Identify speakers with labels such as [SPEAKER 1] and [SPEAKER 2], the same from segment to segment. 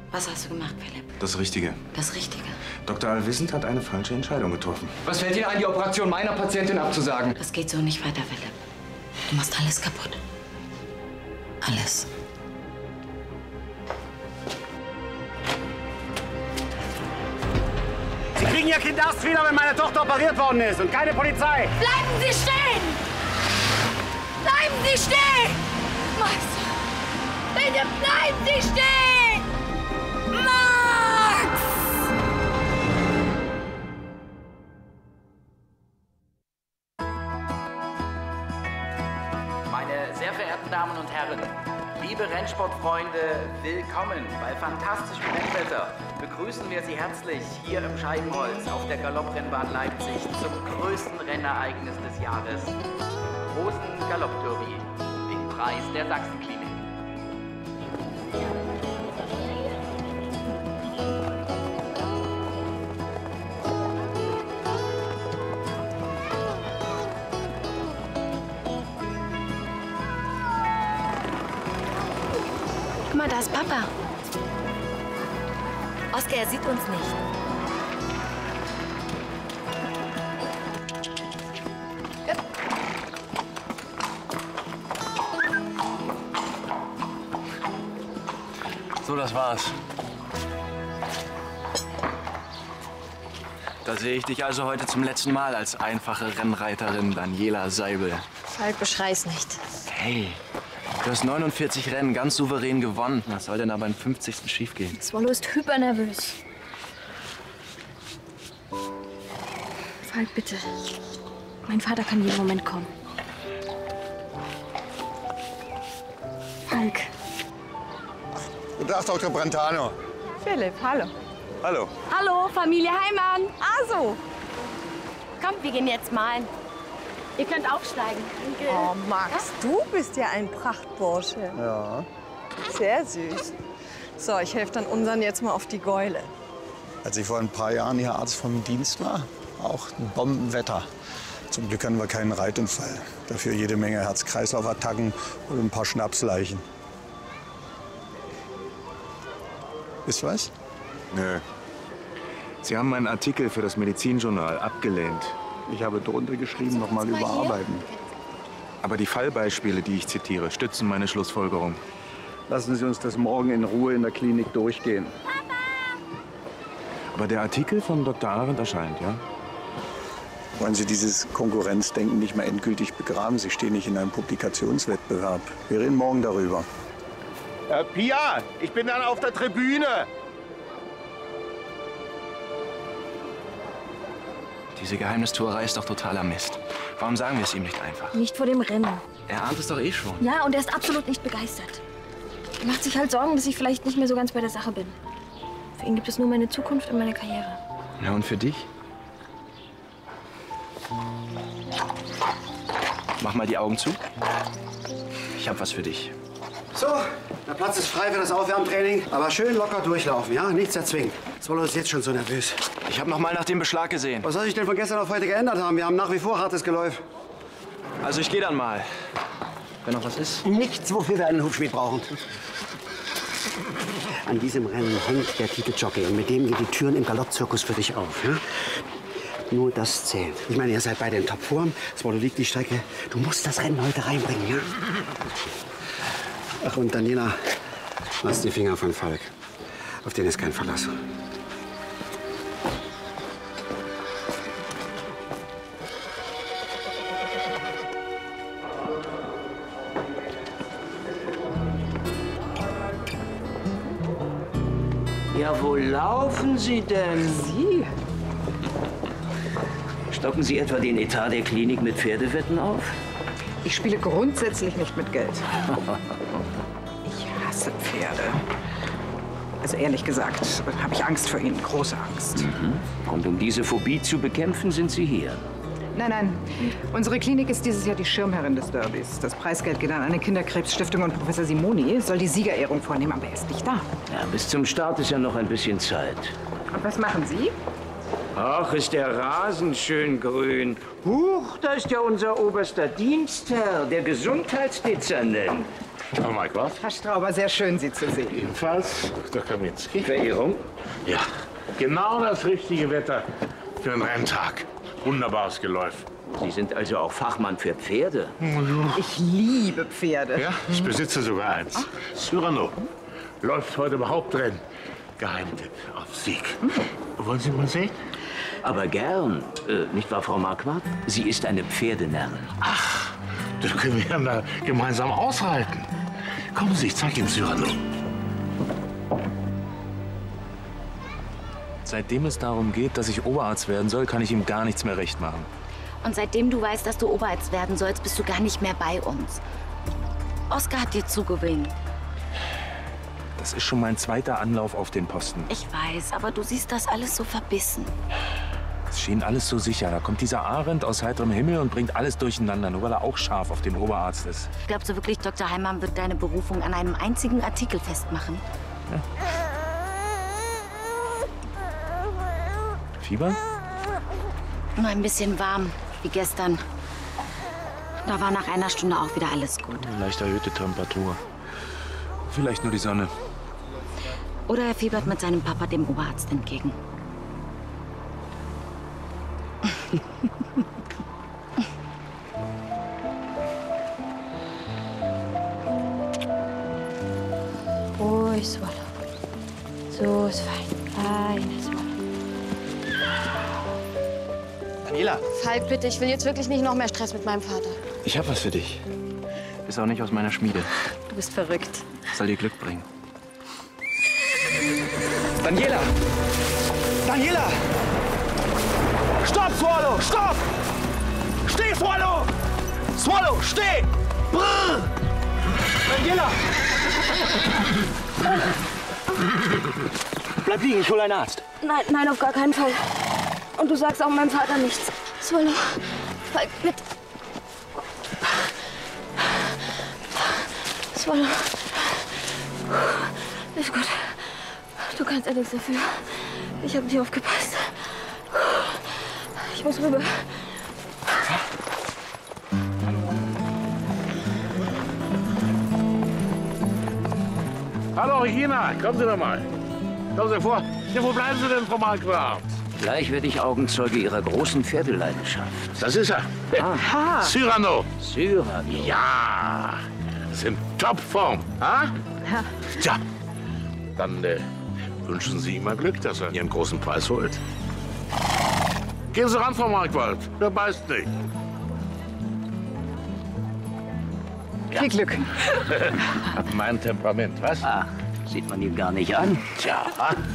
[SPEAKER 1] Was hast du gemacht, Philipp?
[SPEAKER 2] Das Richtige.
[SPEAKER 1] Das Richtige?
[SPEAKER 2] Dr. Allwissend hat eine falsche Entscheidung getroffen.
[SPEAKER 3] Was fällt Ihnen ein, die Operation meiner Patientin abzusagen?
[SPEAKER 1] Das geht so nicht weiter, Philipp. Du machst alles kaputt. Alles.
[SPEAKER 4] Sie kriegen Ihr Kind erst wieder, wenn meine Tochter operiert worden ist und keine Polizei.
[SPEAKER 5] Bleiben Sie stehen! Bleiben Sie stehen! Max! Bitte bleiben Sie stehen! Max!
[SPEAKER 6] Meine sehr verehrten Damen und Herren, liebe Rennsportfreunde, willkommen bei fantastischem Rennwetter. Begrüßen wir Sie herzlich hier im Scheibenholz auf der Galopprennbahn Leipzig zum größten Rennereignis des Jahres. Rosen Galopp-Derby, den Preis der Sachsenklinik.
[SPEAKER 5] Guck mal, da ist Papa. Oskar, er sieht uns nicht.
[SPEAKER 7] So, das war's. Da sehe ich dich also heute zum letzten Mal als einfache Rennreiterin Daniela Seibel.
[SPEAKER 5] Falk, beschrei's nicht.
[SPEAKER 7] Hey, du hast 49 Rennen ganz souverän gewonnen. Was soll denn aber im 50. schiefgehen?
[SPEAKER 5] Swallow ist hypernervös. Falk, bitte. Mein Vater kann jeden Moment kommen. Falk.
[SPEAKER 8] Guten Tag, Dr. Brentano.
[SPEAKER 9] Philipp, hallo.
[SPEAKER 8] Hallo.
[SPEAKER 5] Hallo, Familie Heimann.
[SPEAKER 9] Also.
[SPEAKER 5] Kommt, wir gehen jetzt malen. Ihr könnt aufsteigen.
[SPEAKER 9] Oh, Max, du bist ja ein Prachtbursche.
[SPEAKER 8] Ja.
[SPEAKER 9] Sehr süß. So, ich helfe dann unseren jetzt mal auf die Gäule.
[SPEAKER 8] Als ich vor ein paar Jahren hier Arzt vom Dienst war, auch ein Bombenwetter. Zum Glück hatten wir keinen Reitunfall. Dafür jede Menge Herz-Kreislauf-Attacken und ein paar Schnapsleichen. Ist was?
[SPEAKER 2] Nö. Sie haben meinen Artikel für das Medizinjournal abgelehnt.
[SPEAKER 8] Ich habe drunter geschrieben, noch mal überarbeiten.
[SPEAKER 2] Aber die Fallbeispiele, die ich zitiere, stützen meine Schlussfolgerung.
[SPEAKER 8] Lassen Sie uns das morgen in Ruhe in der Klinik durchgehen.
[SPEAKER 2] Aber der Artikel von Dr. Arendt erscheint, ja?
[SPEAKER 8] Wollen Sie dieses Konkurrenzdenken nicht mal endgültig begraben? Sie stehen nicht in einem Publikationswettbewerb. Wir reden morgen darüber.
[SPEAKER 4] Pia, ich bin dann auf der Tribüne.
[SPEAKER 7] Diese Geheimnistuerei ist doch totaler Mist. Warum sagen wir es ihm nicht einfach?
[SPEAKER 5] Nicht vor dem Rennen.
[SPEAKER 7] Er ahnt es doch eh schon.
[SPEAKER 5] Ja, und er ist absolut nicht begeistert. Er macht sich halt Sorgen, dass ich vielleicht nicht mehr so ganz bei der Sache bin. Für ihn gibt es nur meine Zukunft und meine Karriere.
[SPEAKER 7] Ja, und für dich? Mach mal die Augen zu. Ich hab was für dich.
[SPEAKER 4] So, der Platz ist frei für das Aufwärmtraining. Aber schön locker durchlaufen, ja? Nichts erzwingen. Swallow ist jetzt schon so nervös.
[SPEAKER 7] Ich habe noch mal nach dem Beschlag gesehen.
[SPEAKER 4] Was soll sich denn von gestern auf heute geändert haben? Wir haben nach wie vor hartes Geläuf.
[SPEAKER 7] Also ich gehe dann mal. Wenn noch was ist?
[SPEAKER 4] Nichts, wofür wir einen Hufschmied brauchen. An diesem Rennen hängt der Titeljockey und mit dem gehen die Türen im Galoppzirkus für dich auf. Ja? Nur das zählt. Ich meine, ihr seid beide in Topform. Swallow liegt die Strecke. Du musst das Rennen heute reinbringen, ja? Ach, und Daniela, lass die Finger von Falk. Auf den ist kein Verlass.
[SPEAKER 10] Ja, wo laufen Sie denn?
[SPEAKER 9] Sie?
[SPEAKER 10] Stocken Sie etwa den Etat der Klinik mit Pferdewetten auf?
[SPEAKER 9] Ich spiele grundsätzlich nicht mit Geld. Ich hasse Pferde. Also ehrlich gesagt, habe ich Angst vor ihnen, große Angst.
[SPEAKER 10] Mhm. Und um diese Phobie zu bekämpfen, sind Sie hier.
[SPEAKER 9] Nein, nein. Unsere Klinik ist dieses Jahr die Schirmherrin des Derbys. Das Preisgeld geht an eine Kinderkrebsstiftung und Professor Simoni soll die Siegerehrung vornehmen, aber er ist nicht da.
[SPEAKER 10] Ja, bis zum Start ist ja noch ein bisschen Zeit.
[SPEAKER 9] Und was machen Sie?
[SPEAKER 10] Ach, ist der Rasen schön grün. Huch, da ist ja unser oberster Dienstherr, der Gesundheitsdezernent.
[SPEAKER 11] Frau Marquardt?
[SPEAKER 9] Herr Strauber, sehr schön, Sie zu sehen.
[SPEAKER 11] Ebenfalls, Dr. Kaminski.
[SPEAKER 10] Verehrung?
[SPEAKER 11] Ja, genau das richtige Wetter für einen Renntag. Wunderbares Geläuf.
[SPEAKER 10] Sie sind also auch Fachmann für Pferde?
[SPEAKER 9] Ich liebe Pferde.
[SPEAKER 11] Ja, ich besitze sogar eins. Cyrano läuft heute im Hauptrennen. Geheimtipp auf Sieg. Wollen Sie mal sehen?
[SPEAKER 10] Aber gern. Nicht wahr, Frau Marquardt? Sie ist eine Pferdenärrin.
[SPEAKER 11] Ach, das können wir ja mal gemeinsam aushalten. Kommen Sie, ich zeige Ihnen Cyrano.
[SPEAKER 2] Seitdem es darum geht, dass ich Oberarzt werden soll, kann ich ihm gar nichts mehr recht machen.
[SPEAKER 1] Und seitdem du weißt, dass du Oberarzt werden sollst, bist du gar nicht mehr bei uns. Oskar hat dir zugewinkt.
[SPEAKER 2] Das ist schon mein zweiter Anlauf auf den Posten.
[SPEAKER 1] Ich weiß, aber du siehst das alles so verbissen.
[SPEAKER 2] Es schien alles so sicher. Da kommt dieser Arendt aus heiterem Himmel und bringt alles durcheinander, nur weil er auch scharf auf den Oberarzt ist.
[SPEAKER 1] Glaubst du wirklich, Dr. Heimann wird deine Berufung an einem einzigen Artikel festmachen?
[SPEAKER 2] Ja. Fieber?
[SPEAKER 1] Nur ein bisschen warm, wie gestern. Da war nach einer Stunde auch wieder alles gut.
[SPEAKER 2] Leicht erhöhte Temperatur. Vielleicht nur die Sonne.
[SPEAKER 1] Oder er fiebert mit seinem Papa dem Oberarzt entgegen.
[SPEAKER 5] Ruhig, Swallow. So ist fein. Feine Swallow.
[SPEAKER 7] Daniela,
[SPEAKER 5] Falk, bitte, ich will jetzt wirklich nicht noch mehr Stress mit meinem Vater.
[SPEAKER 7] ich hab was für dich. Ist auch nicht aus meiner Schmiede.
[SPEAKER 5] Du bist verrückt.
[SPEAKER 7] Soll dir Glück bringen.
[SPEAKER 3] Daniela! Daniela!
[SPEAKER 4] Stopp, Swallow! Stopp! Steh, Swallow! Swallow, steh! Brrr!
[SPEAKER 3] Daniela!
[SPEAKER 7] Bleib liegen, ich hol einen Arzt.
[SPEAKER 5] Nein, nein, auf gar keinen Fall. Und du sagst auch meinem Vater nichts. Swallow, Falk, bitte. Swallow. Ist gut. Du kannst ja nichts dafür. Ich habe nicht aufgepasst. Ich muss rüber.
[SPEAKER 11] Hallo, Regina, kommen Sie doch mal. Kommen Sie vor. Ja, wo bleiben Sie denn, Frau Marquardt?
[SPEAKER 10] Gleich werde ich Augenzeuge Ihrer großen Pferdeleidenschaft.
[SPEAKER 11] Das ist er.
[SPEAKER 10] Aha.
[SPEAKER 11] Cyrano.
[SPEAKER 10] Cyrano.
[SPEAKER 11] Ja, das ist in Topform. Ha?
[SPEAKER 9] Ja.
[SPEAKER 11] Tja, dann wünschen Sie ihm mal Glück, dass er Ihren großen Preis holt. Gehen Sie ran, Frau Marquardt. Der beißt nicht.
[SPEAKER 9] Viel Glück.
[SPEAKER 11] Hat mein Temperament, was?
[SPEAKER 10] Ach, sieht man ihm gar nicht an.
[SPEAKER 11] Tja.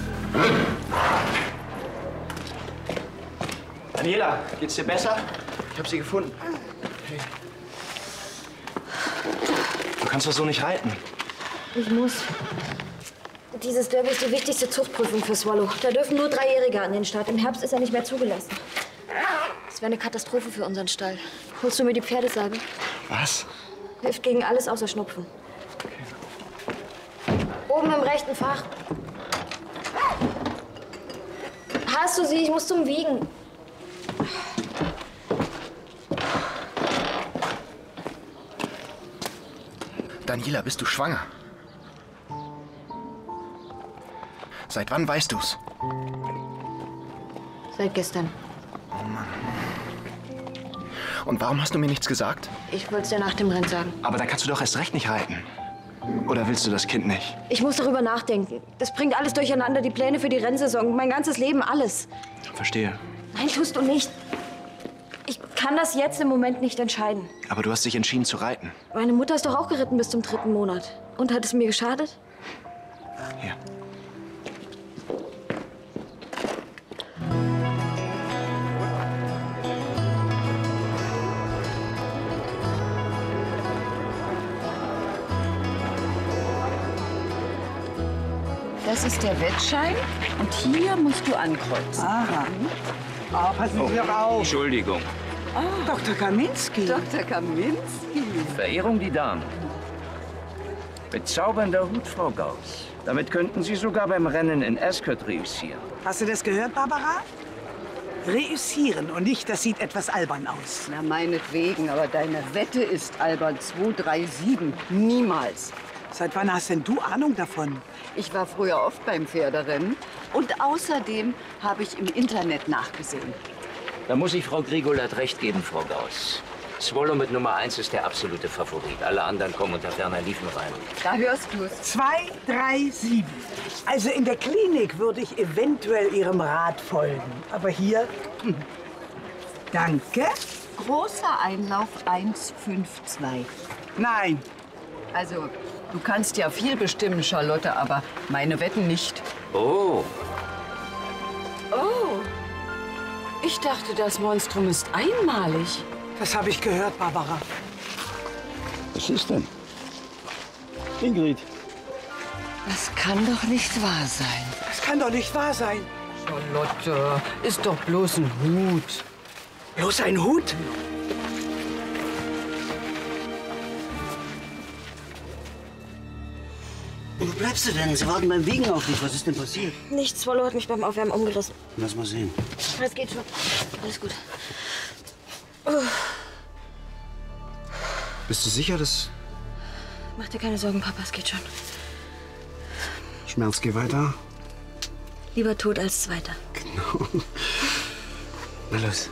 [SPEAKER 7] Daniela, geht's dir besser? Ich hab sie gefunden. Hey. Du kannst doch so nicht reiten.
[SPEAKER 5] Ich muss. Dieses Derby ist die wichtigste Zuchtprüfung für Swallow. Da dürfen nur Dreijährige an den Start. Im Herbst ist er nicht mehr zugelassen. Das wäre eine Katastrophe für unseren Stall. Holst du mir die Pferdesalbe?
[SPEAKER 7] Was?
[SPEAKER 5] Hilft gegen alles außer Schnupfen. Oben im rechten Fach. Hast du sie? Ich muss zum Wiegen.
[SPEAKER 7] Daniela, bist du schwanger? Seit wann weißt du's?
[SPEAKER 5] Seit gestern.
[SPEAKER 7] Oh Mann. Und warum hast du mir nichts gesagt?
[SPEAKER 5] Ich wollte es dir nach dem Rennen sagen.
[SPEAKER 7] Aber da kannst du doch erst recht nicht reiten. Oder willst du das Kind nicht?
[SPEAKER 5] Ich muss darüber nachdenken. Das bringt alles durcheinander. Die Pläne für die Rennsaison, mein ganzes Leben, alles.
[SPEAKER 7] Verstehe.
[SPEAKER 5] Nein, tust du nicht. Ich kann das jetzt im Moment nicht entscheiden.
[SPEAKER 7] Aber du hast dich entschieden zu reiten.
[SPEAKER 5] Meine Mutter ist doch auch geritten bis zum 3. Monat. Und hat es mir geschadet?
[SPEAKER 7] Hier.
[SPEAKER 9] Das ist der Wettschein und hier musst du ankreuzen.
[SPEAKER 12] Aha. Oh, passen Sie doch auf.
[SPEAKER 10] Entschuldigung.
[SPEAKER 12] Oh, Dr. Kaminski.
[SPEAKER 9] Dr. Kaminski.
[SPEAKER 10] Verehrung, die Damen. Bezaubernder Hut, Frau Gauss. Damit könnten Sie sogar beim Rennen in Ascot reüssieren.
[SPEAKER 12] Hast du das gehört, Barbara? reüssieren und nicht, das sieht etwas albern aus.
[SPEAKER 13] Na, meinetwegen, aber deine Wette ist albern. 237. Niemals.
[SPEAKER 12] Seit wann hast denn du Ahnung davon?
[SPEAKER 13] Ich war früher oft beim Pferderennen. Und außerdem habe ich im Internet nachgesehen.
[SPEAKER 10] Da muss ich Frau Grigolat recht geben, Frau Gauss. Swallow mit Nummer 1 ist der absolute Favorit. Alle anderen kommen unter ferner Liefen rein.
[SPEAKER 13] Da hörst du es.
[SPEAKER 12] 237. Also in der Klinik würde ich eventuell Ihrem Rat folgen. Aber hier, danke.
[SPEAKER 13] Großer Einlauf 152.
[SPEAKER 12] Nein.
[SPEAKER 13] Also, du kannst ja viel bestimmen, Charlotte, aber meine Wetten nicht.
[SPEAKER 10] Oh.
[SPEAKER 13] Oh. Ich dachte, das Monstrum ist einmalig.
[SPEAKER 12] Das habe ich gehört, Barbara.
[SPEAKER 8] Was ist denn? Ingrid.
[SPEAKER 13] Das kann doch nicht wahr sein.
[SPEAKER 12] Das kann doch nicht wahr sein.
[SPEAKER 13] Charlotte, ist doch bloß ein Hut.
[SPEAKER 12] Bloß ein Hut?
[SPEAKER 4] Wo bleibst du denn? Sie warten beim Wiegen auf dich. Was ist denn passiert?
[SPEAKER 5] Nichts, Swallow hat mich beim Aufwärmen umgerissen.
[SPEAKER 4] Lass mal sehen.
[SPEAKER 5] Es geht schon. Alles gut.
[SPEAKER 4] Bist du sicher, dass
[SPEAKER 5] Mach dir keine Sorgen, Papa, es geht schon.
[SPEAKER 4] Schmerz geht weiter?
[SPEAKER 5] Lieber tot als Zweiter.
[SPEAKER 4] Genau. Na los.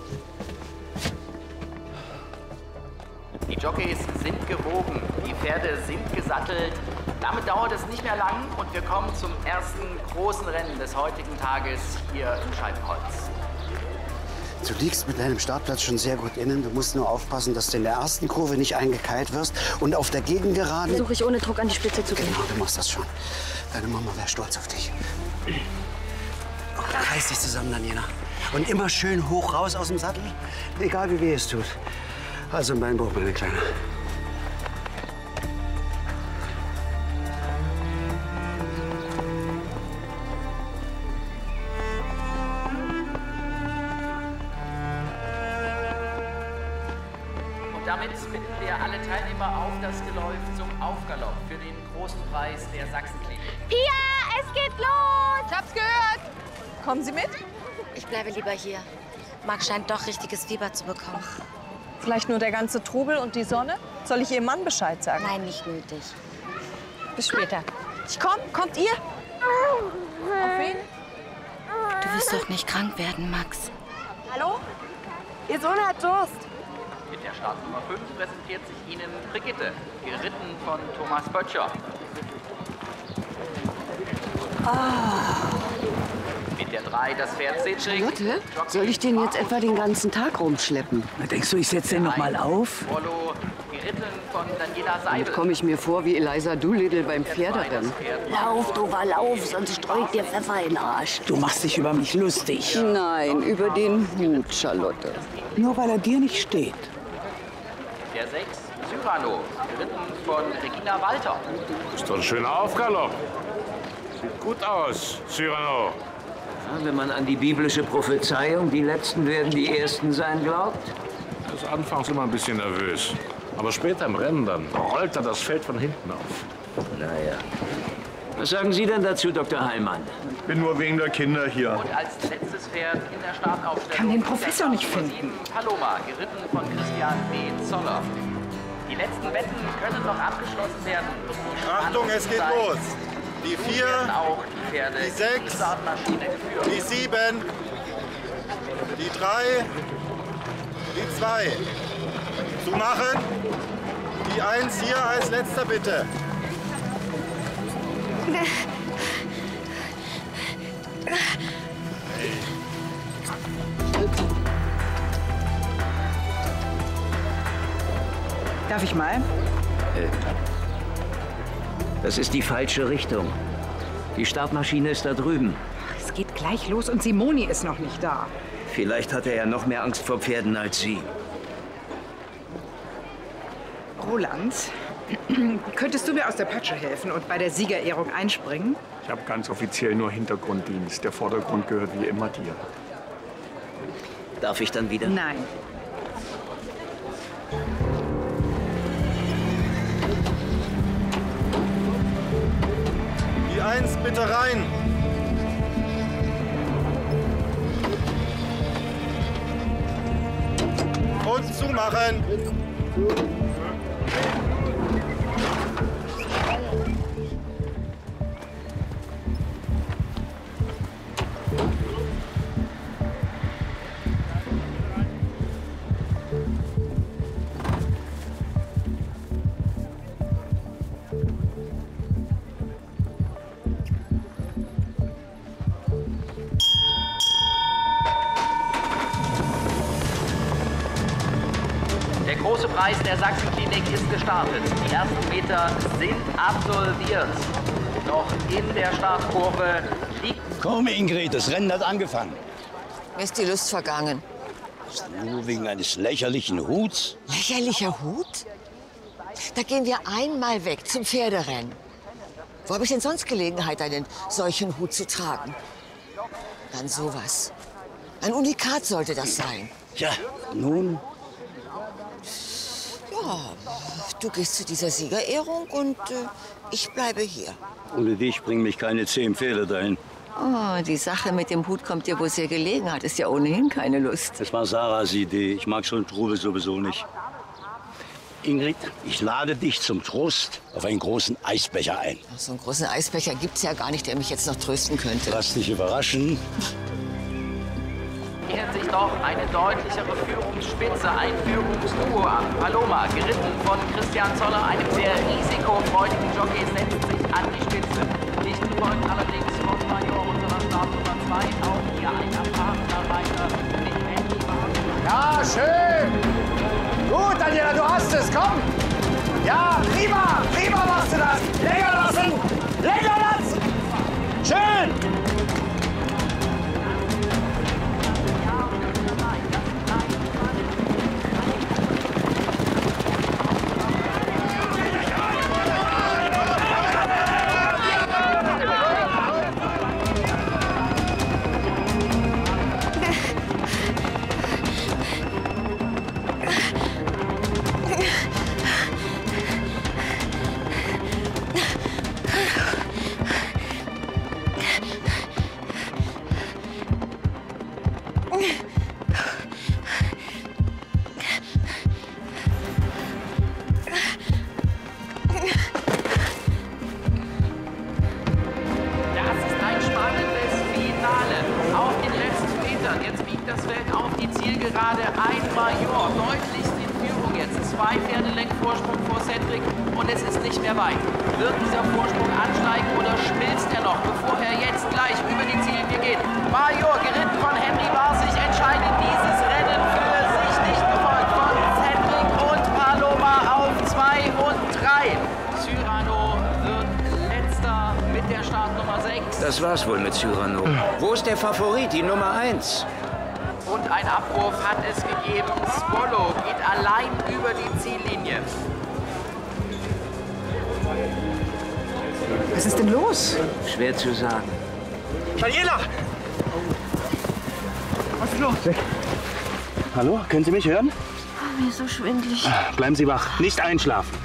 [SPEAKER 6] Die Jockeys sind gewogen, die Pferde sind gesattelt. Damit dauert es nicht mehr lang und wir kommen zum ersten großen Rennen des heutigen Tages hier im Scheibenholz.
[SPEAKER 4] Du liegst mit deinem Startplatz schon sehr gut innen. Du musst nur aufpassen, dass du in der ersten Kurve nicht eingekeilt wirst. Und auf der Gegengeraden...
[SPEAKER 5] Versuche ich ohne Druck an die Spitze zu gehen.
[SPEAKER 4] Genau, du machst das schon. Deine Mama wäre stolz auf dich. Oh, reiß dich zusammen, Daniela. Und immer schön hoch raus aus dem Sattel. Egal, wie weh es tut. Also ein Beinbruch, meine Kleine.
[SPEAKER 6] Damit bitten wir alle Teilnehmer auf das Geläuf zum Aufgalopp für den großen Preis der Sachsenklinik.
[SPEAKER 1] Pia, es geht los!
[SPEAKER 14] Ich hab's gehört. Kommen Sie mit?
[SPEAKER 1] Ich bleibe lieber hier. Max scheint doch richtiges Fieber zu bekommen.
[SPEAKER 14] Vielleicht nur der ganze Trubel und die Sonne? Soll ich Ihrem Mann Bescheid sagen?
[SPEAKER 1] Nein, nicht nötig.
[SPEAKER 14] Bis später. Ich komm. Kommt ihr? Auf wen?
[SPEAKER 1] Du wirst doch nicht krank werden, Max.
[SPEAKER 14] Hallo? Ihr Sohn hat Durst.
[SPEAKER 6] Mit der Startnummer 5 präsentiert sich Ihnen Brigitte, geritten von Thomas Böttcher. Mit der 3 das Pferd Cedric.
[SPEAKER 13] Charlotte, soll ich den jetzt etwa den ganzen Tag rumschleppen?
[SPEAKER 12] Na, denkst du, ich setze den noch mal auf?
[SPEAKER 6] Swallow, geritten von Daniela Seibel.
[SPEAKER 13] Damit komme ich mir vor wie Eliza Doolittle beim Pferderennen.
[SPEAKER 5] Lauf, Dova, lauf, sonst streue ich dir Pfeffer in den Arsch.
[SPEAKER 12] Du machst dich über mich lustig.
[SPEAKER 13] Nein, über den Hut, Charlotte.
[SPEAKER 12] Nur weil er dir nicht steht.
[SPEAKER 6] Der 6 Cyrano, geritten von Regina Walter.
[SPEAKER 11] Ist doch ein schöner Aufgalopp. Sieht gut aus, Cyrano.
[SPEAKER 10] Ja, wenn man an die biblische Prophezeiung, die Letzten werden die Ersten sein, glaubt.
[SPEAKER 11] Er ist anfangs immer ein bisschen nervös. Aber später im Rennen dann rollt er das Feld von hinten auf.
[SPEAKER 10] Naja. Was sagen Sie denn dazu, Dr. Heilmann?
[SPEAKER 8] Bin nur wegen der Kinder hier.
[SPEAKER 6] Und als letztes Pferd in der Startaufstellung...
[SPEAKER 12] Kann den Professor nicht finden.
[SPEAKER 6] Paloma, geritten von Christian B. Zoller. Die letzten Wetten können noch abgeschlossen werden.
[SPEAKER 15] Achtung, es geht los. Die 4,
[SPEAKER 6] auch die Pferde,
[SPEAKER 15] die 6,
[SPEAKER 6] die Startmaschine geführt.
[SPEAKER 15] die 7, die 3, die 2. Zu machen. Die 1 hier als letzter, bitte.
[SPEAKER 12] Darf ich mal?
[SPEAKER 10] Das ist die falsche Richtung. Die Startmaschine ist da drüben.
[SPEAKER 9] Es geht gleich los und Simoni ist noch nicht da.
[SPEAKER 10] Vielleicht hat er ja noch mehr Angst vor Pferden als Sie.
[SPEAKER 9] Roland, könntest du mir aus der Patsche helfen und bei der Siegerehrung einspringen?
[SPEAKER 8] Ich habe ganz offiziell nur Hintergrunddienst. Der Vordergrund gehört wie immer dir.
[SPEAKER 10] Darf ich dann wieder?
[SPEAKER 9] Nein.
[SPEAKER 15] Die 1 bitte rein. Zumachen!
[SPEAKER 6] Der große Preis der Sachsenklinik ist gestartet. Die ersten Meter sind absolviert. Noch in der Startkurve liegt...
[SPEAKER 16] Komm, Ingrid, das Rennen hat angefangen.
[SPEAKER 17] Mir ist die Lust vergangen.
[SPEAKER 16] Nur wegen eines lächerlichen Huts?
[SPEAKER 17] Lächerlicher Hut? Da gehen wir einmal weg zum Pferderennen. Wo habe ich denn sonst Gelegenheit, einen solchen Hut zu tragen? Dann sowas. Ein Unikat sollte das sein.
[SPEAKER 16] Ja, nun?
[SPEAKER 17] Ja, du gehst zu dieser Siegerehrung und ich bleibe hier.
[SPEAKER 16] Ohne dich bringen mich keine 10 Pferde dahin.
[SPEAKER 17] Oh, die Sache mit dem Hut kommt dir wohl sehr gelegen. Hattest ja ohnehin keine Lust.
[SPEAKER 16] Es war Sarahs Idee. Ich mag so eine Trube sowieso nicht. Ingrid, ich lade dich zum Trost auf einen großen Eisbecher ein.
[SPEAKER 17] Ach, so einen großen Eisbecher gibt's ja gar nicht, der mich jetzt noch trösten könnte.
[SPEAKER 16] Lass dich überraschen.
[SPEAKER 6] Nähert sich doch eine deutlichere Führungsspitze, ein Führungsduo an. Paloma, geritten von Christian Zoller, einem sehr risikofreudigen Jockey, setzt sich an die Spitze. Nicht folgt allerdings von Major unserer Startnummer 2, auch hier ein erfahrener Reiter mit Handy.
[SPEAKER 3] Ja, schön. Gut, Daniela, du hast es, komm. Ja, prima machst du das. Länger lassen, länger lassen. Schön.
[SPEAKER 10] Das war's wohl mit Cyrano. Wo ist der Favorit, die Nummer 1?
[SPEAKER 6] Und ein Abwurf hat es gegeben. Swallow geht allein über die Ziellinie.
[SPEAKER 9] Was ist denn los?
[SPEAKER 10] Schwer zu sagen.
[SPEAKER 3] Daniela!
[SPEAKER 4] Was ist los? Hallo, können Sie mich hören?
[SPEAKER 5] Oh, mir ist so schwindelig.
[SPEAKER 4] Bleiben Sie wach, nicht einschlafen.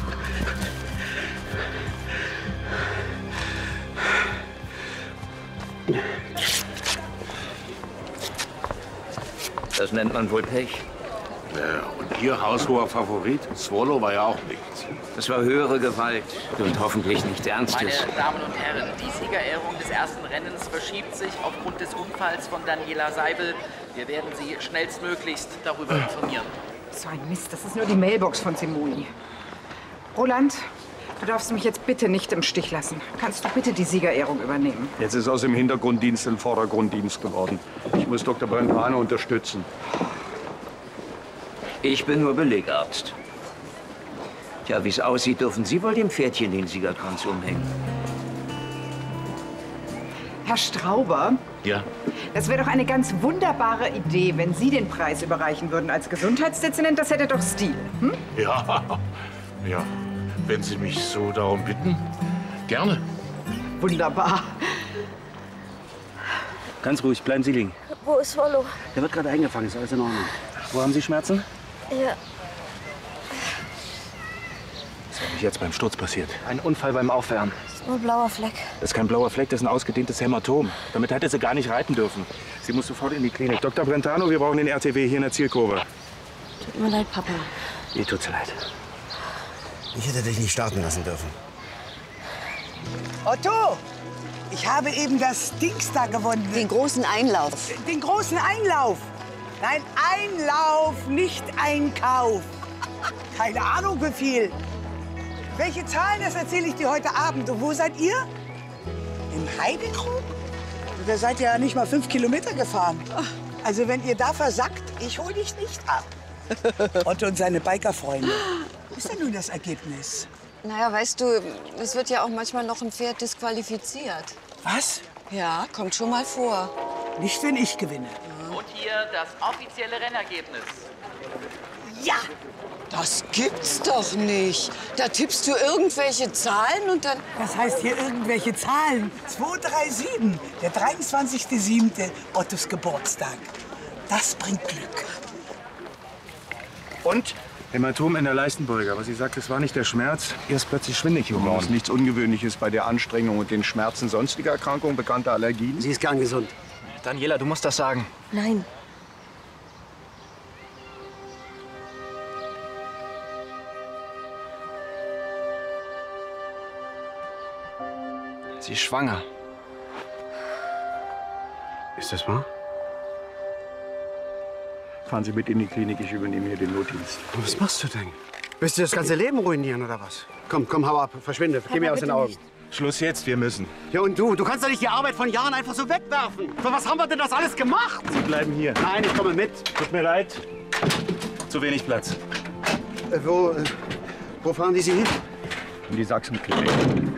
[SPEAKER 10] Das nennt man wohl Pech.
[SPEAKER 11] Und Ihr haushoher Favorit? Swallow war ja auch nichts.
[SPEAKER 10] Das war höhere Gewalt und hoffentlich nichts Ernstes.
[SPEAKER 6] Meine Damen und Herren, die Siegerehrung des ersten Rennens verschiebt sich aufgrund des Unfalls von Daniela Seibel. Wir werden Sie schnellstmöglichst darüber informieren.
[SPEAKER 9] So ein Mist, das ist nur die Mailbox von Simoni. Roland, du darfst mich jetzt bitte nicht im Stich lassen. Kannst du bitte die Siegerehrung übernehmen?
[SPEAKER 8] Jetzt ist aus dem Hintergrunddienst ein Vordergrunddienst geworden. Ich muss Dr. Brentano unterstützen.
[SPEAKER 10] Ich bin nur Belegarzt. Tja, wie es aussieht, dürfen Sie wohl dem Pferdchen den Siegerkranz umhängen.
[SPEAKER 9] Herr Strauber?
[SPEAKER 11] Ja?
[SPEAKER 9] Das wäre doch eine ganz wunderbare Idee, wenn Sie den Preis überreichen würden als Gesundheitsdezernent. Das hätte doch Stil. Hm?
[SPEAKER 11] Ja, ja. Wenn Sie mich so darum bitten, gerne.
[SPEAKER 9] Wunderbar.
[SPEAKER 4] Ganz ruhig, bleiben Sie liegen.
[SPEAKER 5] Wo ist Swallow?
[SPEAKER 4] Der wird gerade eingefangen, ist alles in Ordnung. Wo haben Sie Schmerzen?
[SPEAKER 5] Ja.
[SPEAKER 2] Was ist eigentlich jetzt beim Sturz passiert?
[SPEAKER 4] Ein Unfall beim Aufwärmen.
[SPEAKER 5] Das ist nur ein blauer Fleck.
[SPEAKER 2] Das ist kein blauer Fleck, das ist ein ausgedehntes Hämatom. Damit hätte sie gar nicht reiten dürfen. Sie muss sofort in die Klinik.
[SPEAKER 8] Dr. Brentano, wir brauchen den RTW hier in der Zielkurve.
[SPEAKER 5] Tut mir leid, Papa.
[SPEAKER 4] Mir tut's leid. Ich hätte dich nicht starten lassen dürfen.
[SPEAKER 12] Otto, ich habe eben das Dings da gewonnen.
[SPEAKER 17] Den großen Einlauf.
[SPEAKER 12] Den großen Einlauf. Nein, Einlauf, nicht Einkauf. Keine Ahnung, wie viel. Welche Zahlen, das erzähle ich dir heute Abend. Und wo seid ihr? Im Heidekrug? Da seid ihr ja nicht mal 5 Kilometer gefahren. Also wenn ihr da versackt, ich hol dich nicht ab. Otto und seine Bikerfreunde. Was ist denn nun das Ergebnis?
[SPEAKER 14] Naja, weißt du, es wird ja auch manchmal noch ein Pferd disqualifiziert.
[SPEAKER 12] Was?
[SPEAKER 14] Ja, kommt schon mal vor.
[SPEAKER 12] Nicht, wenn ich gewinne.
[SPEAKER 6] Und hier das offizielle Rennergebnis.
[SPEAKER 17] Ja! Das gibt's doch nicht. Da tippst du irgendwelche Zahlen und dann...
[SPEAKER 12] Was heißt hier irgendwelche Zahlen? 237, der 23.07. Ottos Geburtstag. Das bringt Glück.
[SPEAKER 2] Und? Hämatom in der Leistenbeuge. Aber sie sagt, es war nicht der Schmerz. Ihr ist plötzlich schwindig
[SPEAKER 8] Das
[SPEAKER 2] geworden.
[SPEAKER 8] ist nichts Ungewöhnliches bei der Anstrengung und den Schmerzen sonstiger Erkrankungen, bekannter Allergien.
[SPEAKER 4] Sie ist kerngesund.
[SPEAKER 7] Daniela, du musst das sagen.
[SPEAKER 5] Nein.
[SPEAKER 7] Sie ist schwanger.
[SPEAKER 4] Ist das wahr?
[SPEAKER 8] Fahren Sie mit in die Klinik, ich übernehme hier den Notdienst.
[SPEAKER 4] Was machst du denn? Willst du das ganze Leben ruinieren, oder was? Komm, komm, hau ab, verschwinde, geh mir aus den Augen.
[SPEAKER 2] Schluss jetzt, wir müssen.
[SPEAKER 4] Ja, und du kannst doch nicht die Arbeit von Jahren einfach so wegwerfen. Für was haben wir denn das alles gemacht?
[SPEAKER 2] Sie bleiben hier.
[SPEAKER 4] Nein, ich komme mit.
[SPEAKER 2] Tut mir leid. Zu wenig Platz.
[SPEAKER 4] Wo fahren die Sie hin?
[SPEAKER 8] In die Sachsenklinik.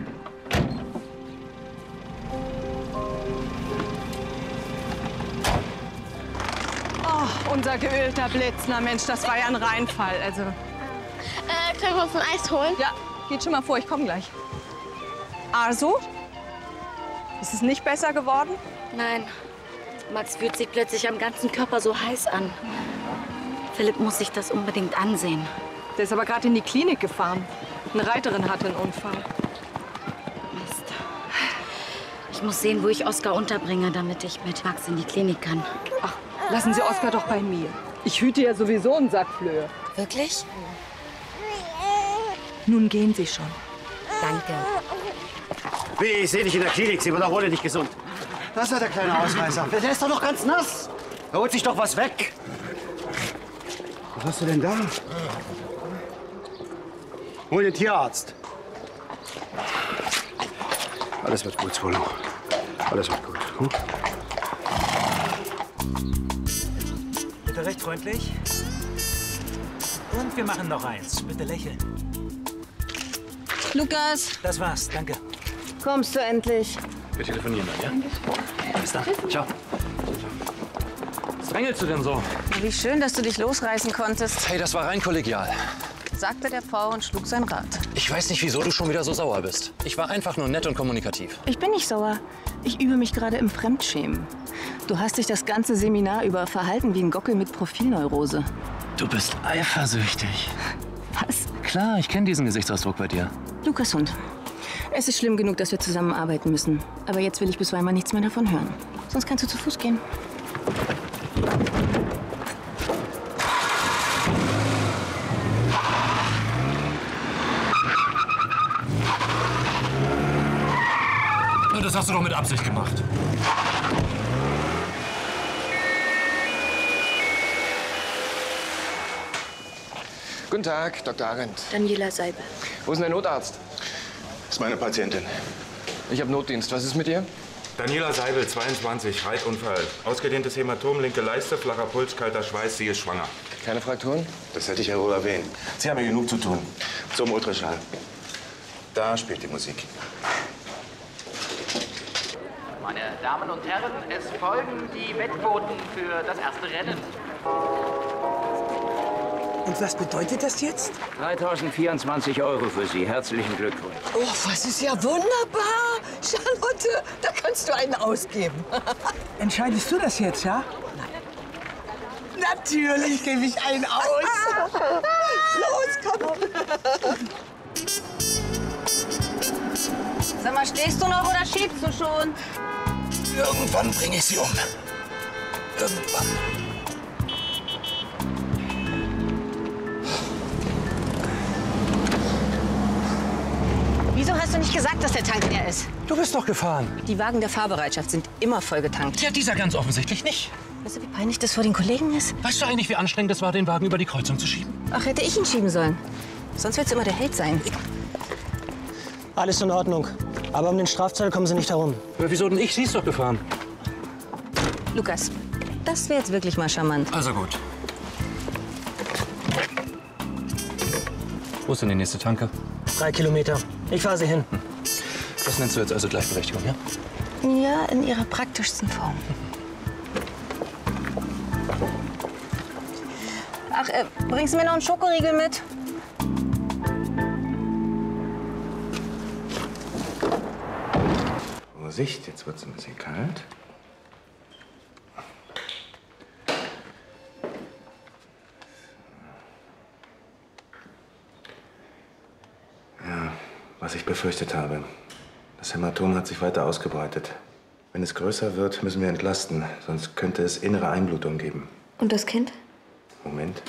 [SPEAKER 14] Oh, unser geölter Blitz. Na Mensch, das war ja ein Reinfall. Also.
[SPEAKER 5] Können wir uns ein Eis holen?
[SPEAKER 14] Ja, geht schon mal vor, ich komme gleich. Also? Ist es nicht besser geworden?
[SPEAKER 1] Nein. Max fühlt sich plötzlich am ganzen Körper so heiß an. Philipp muss sich das unbedingt ansehen.
[SPEAKER 14] Der ist aber gerade in die Klinik gefahren. Eine Reiterin hatte einen Unfall.
[SPEAKER 1] Mist. Ich muss sehen, wo ich Oskar unterbringe, damit ich mit Max in die Klinik kann.
[SPEAKER 14] Ach, lassen Sie Oskar doch bei mir. Ich hüte ja sowieso einen Sack Flöhe.
[SPEAKER 1] Wirklich?
[SPEAKER 14] Nun gehen Sie schon.
[SPEAKER 1] Danke.
[SPEAKER 4] Wie, ich sehe dich in der Klinik, sie wird auch ohne dich gesund. Das ist der kleine Ausreißer. Der ist doch noch ganz nass. Er holt sich doch was weg. Was hast du denn da? Hol den Tierarzt. Alles wird gut, Swallow. Alles wird gut. Hm?
[SPEAKER 18] Bitte recht freundlich. Und wir machen noch eins. Bitte lächeln.
[SPEAKER 5] Lukas.
[SPEAKER 18] Das war's, danke.
[SPEAKER 5] Kommst du endlich?
[SPEAKER 7] Wir telefonieren dann, ja? Bis dann. Ciao. Was drängelst du denn so?
[SPEAKER 14] Wie schön, dass du dich losreißen konntest,
[SPEAKER 7] Hey, das war rein kollegial.
[SPEAKER 14] sagte der Frau und schlug sein Rad.
[SPEAKER 7] Ich weiß nicht, wieso du schon wieder so sauer bist. Ich war einfach nur nett und kommunikativ.
[SPEAKER 19] Ich bin nicht sauer. Ich übe mich gerade im Fremdschämen. Du hast dich das ganze Seminar über verhalten wie ein Gockel mit Profilneurose.
[SPEAKER 7] Du bist eifersüchtig.
[SPEAKER 19] Was?
[SPEAKER 7] Klar, ich kenne diesen Gesichtsausdruck bei dir.
[SPEAKER 19] Lukas Hund. Es ist schlimm genug, dass wir zusammenarbeiten müssen. Aber jetzt will ich bisweilen mal nichts mehr davon hören. Sonst kannst du zu Fuß gehen.
[SPEAKER 7] Das hast du doch mit Absicht gemacht.
[SPEAKER 20] Guten Tag, Dr. Arendt.
[SPEAKER 5] Daniela Seibel.
[SPEAKER 20] Wo ist denn der Notarzt?
[SPEAKER 11] Das ist meine Patientin.
[SPEAKER 20] Ich habe Notdienst. Was ist mit ihr?
[SPEAKER 2] Daniela Seibel, 22, Reitunfall. Ausgedehntes Hämatom, linke Leiste, flacher Puls, kalter Schweiß, sie ist schwanger.
[SPEAKER 20] Keine Frakturen?
[SPEAKER 11] Das hätte ich ja wohl erwähnt. Sie haben ja genug zu tun. Zum Ultraschall. Da spielt die Musik.
[SPEAKER 6] Meine Damen und Herren, es folgen die Wettquoten für das erste Rennen.
[SPEAKER 12] Und was bedeutet das jetzt?
[SPEAKER 10] 3.024 € für Sie. Herzlichen Glückwunsch.
[SPEAKER 17] Oh, was ist ja wunderbar. Charlotte, da kannst du einen ausgeben.
[SPEAKER 12] Entscheidest du das jetzt, ja? Nein. Natürlich gebe ich einen aus.
[SPEAKER 17] Los, komm.
[SPEAKER 14] Sag mal, stehst du noch oder schiebst du schon?
[SPEAKER 11] Irgendwann bringe ich sie um. Irgendwann.
[SPEAKER 19] nicht gesagt, dass der Tank leer ist.
[SPEAKER 21] Du bist doch gefahren.
[SPEAKER 19] Die Wagen der Fahrbereitschaft sind immer voll getankt.
[SPEAKER 21] Ja, dieser ganz offensichtlich nicht.
[SPEAKER 19] Weißt du, wie peinlich das vor den Kollegen ist?
[SPEAKER 21] Weißt du eigentlich, wie anstrengend es war, den Wagen über die Kreuzung zu schieben?
[SPEAKER 19] Ach, hätte ich ihn schieben sollen. Sonst willst du immer der Held sein.
[SPEAKER 21] Alles in Ordnung. Aber um den Strafzettel kommen Sie nicht herum. Wieso denn ich? Sie ist doch gefahren.
[SPEAKER 19] Lukas, das wäre jetzt wirklich mal charmant.
[SPEAKER 21] Also gut. Wo ist denn die nächste Tanke? 3 Kilometer. Ich fahre Sie hin. Das nennst du jetzt also Gleichberechtigung, ja?
[SPEAKER 19] Ja, in ihrer praktischsten Form. Ach, bringst du mir noch einen Schokoriegel mit?
[SPEAKER 2] Vorsicht, jetzt wird's ein bisschen kalt. Ja, was ich befürchtet habe. Das Hämatom hat sich weiter ausgebreitet. Wenn es größer wird, müssen wir entlasten, sonst könnte es innere Einblutung geben.
[SPEAKER 5] Und das Kind?
[SPEAKER 2] Moment.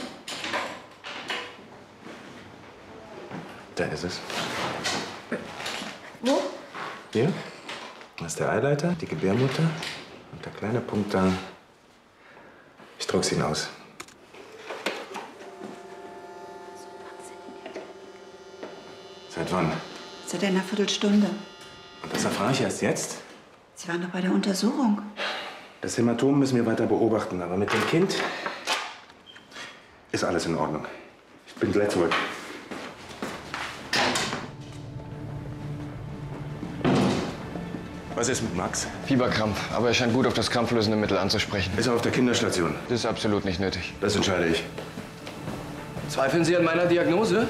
[SPEAKER 2] Da ist es.
[SPEAKER 5] Wo?
[SPEAKER 2] Hier. Das ist der Eileiter, die Gebärmutter und der kleine Punkt da. Ich druck's ihn aus. Seit wann?
[SPEAKER 22] Seit einer Viertelstunde.
[SPEAKER 2] Und das erfahre ich erst jetzt?
[SPEAKER 22] Sie waren doch bei der Untersuchung.
[SPEAKER 2] Das Hämatom müssen wir weiter beobachten, aber mit dem Kind ist alles in Ordnung. Ich bin gleich zurück. Was ist mit Max?
[SPEAKER 20] Fieberkrampf, aber er scheint gut auf das krampflösende Mittel anzusprechen.
[SPEAKER 2] Ist er auf der Kinderstation?
[SPEAKER 20] Das ist absolut nicht nötig.
[SPEAKER 2] Das entscheide ich.
[SPEAKER 20] Zweifeln Sie an meiner Diagnose?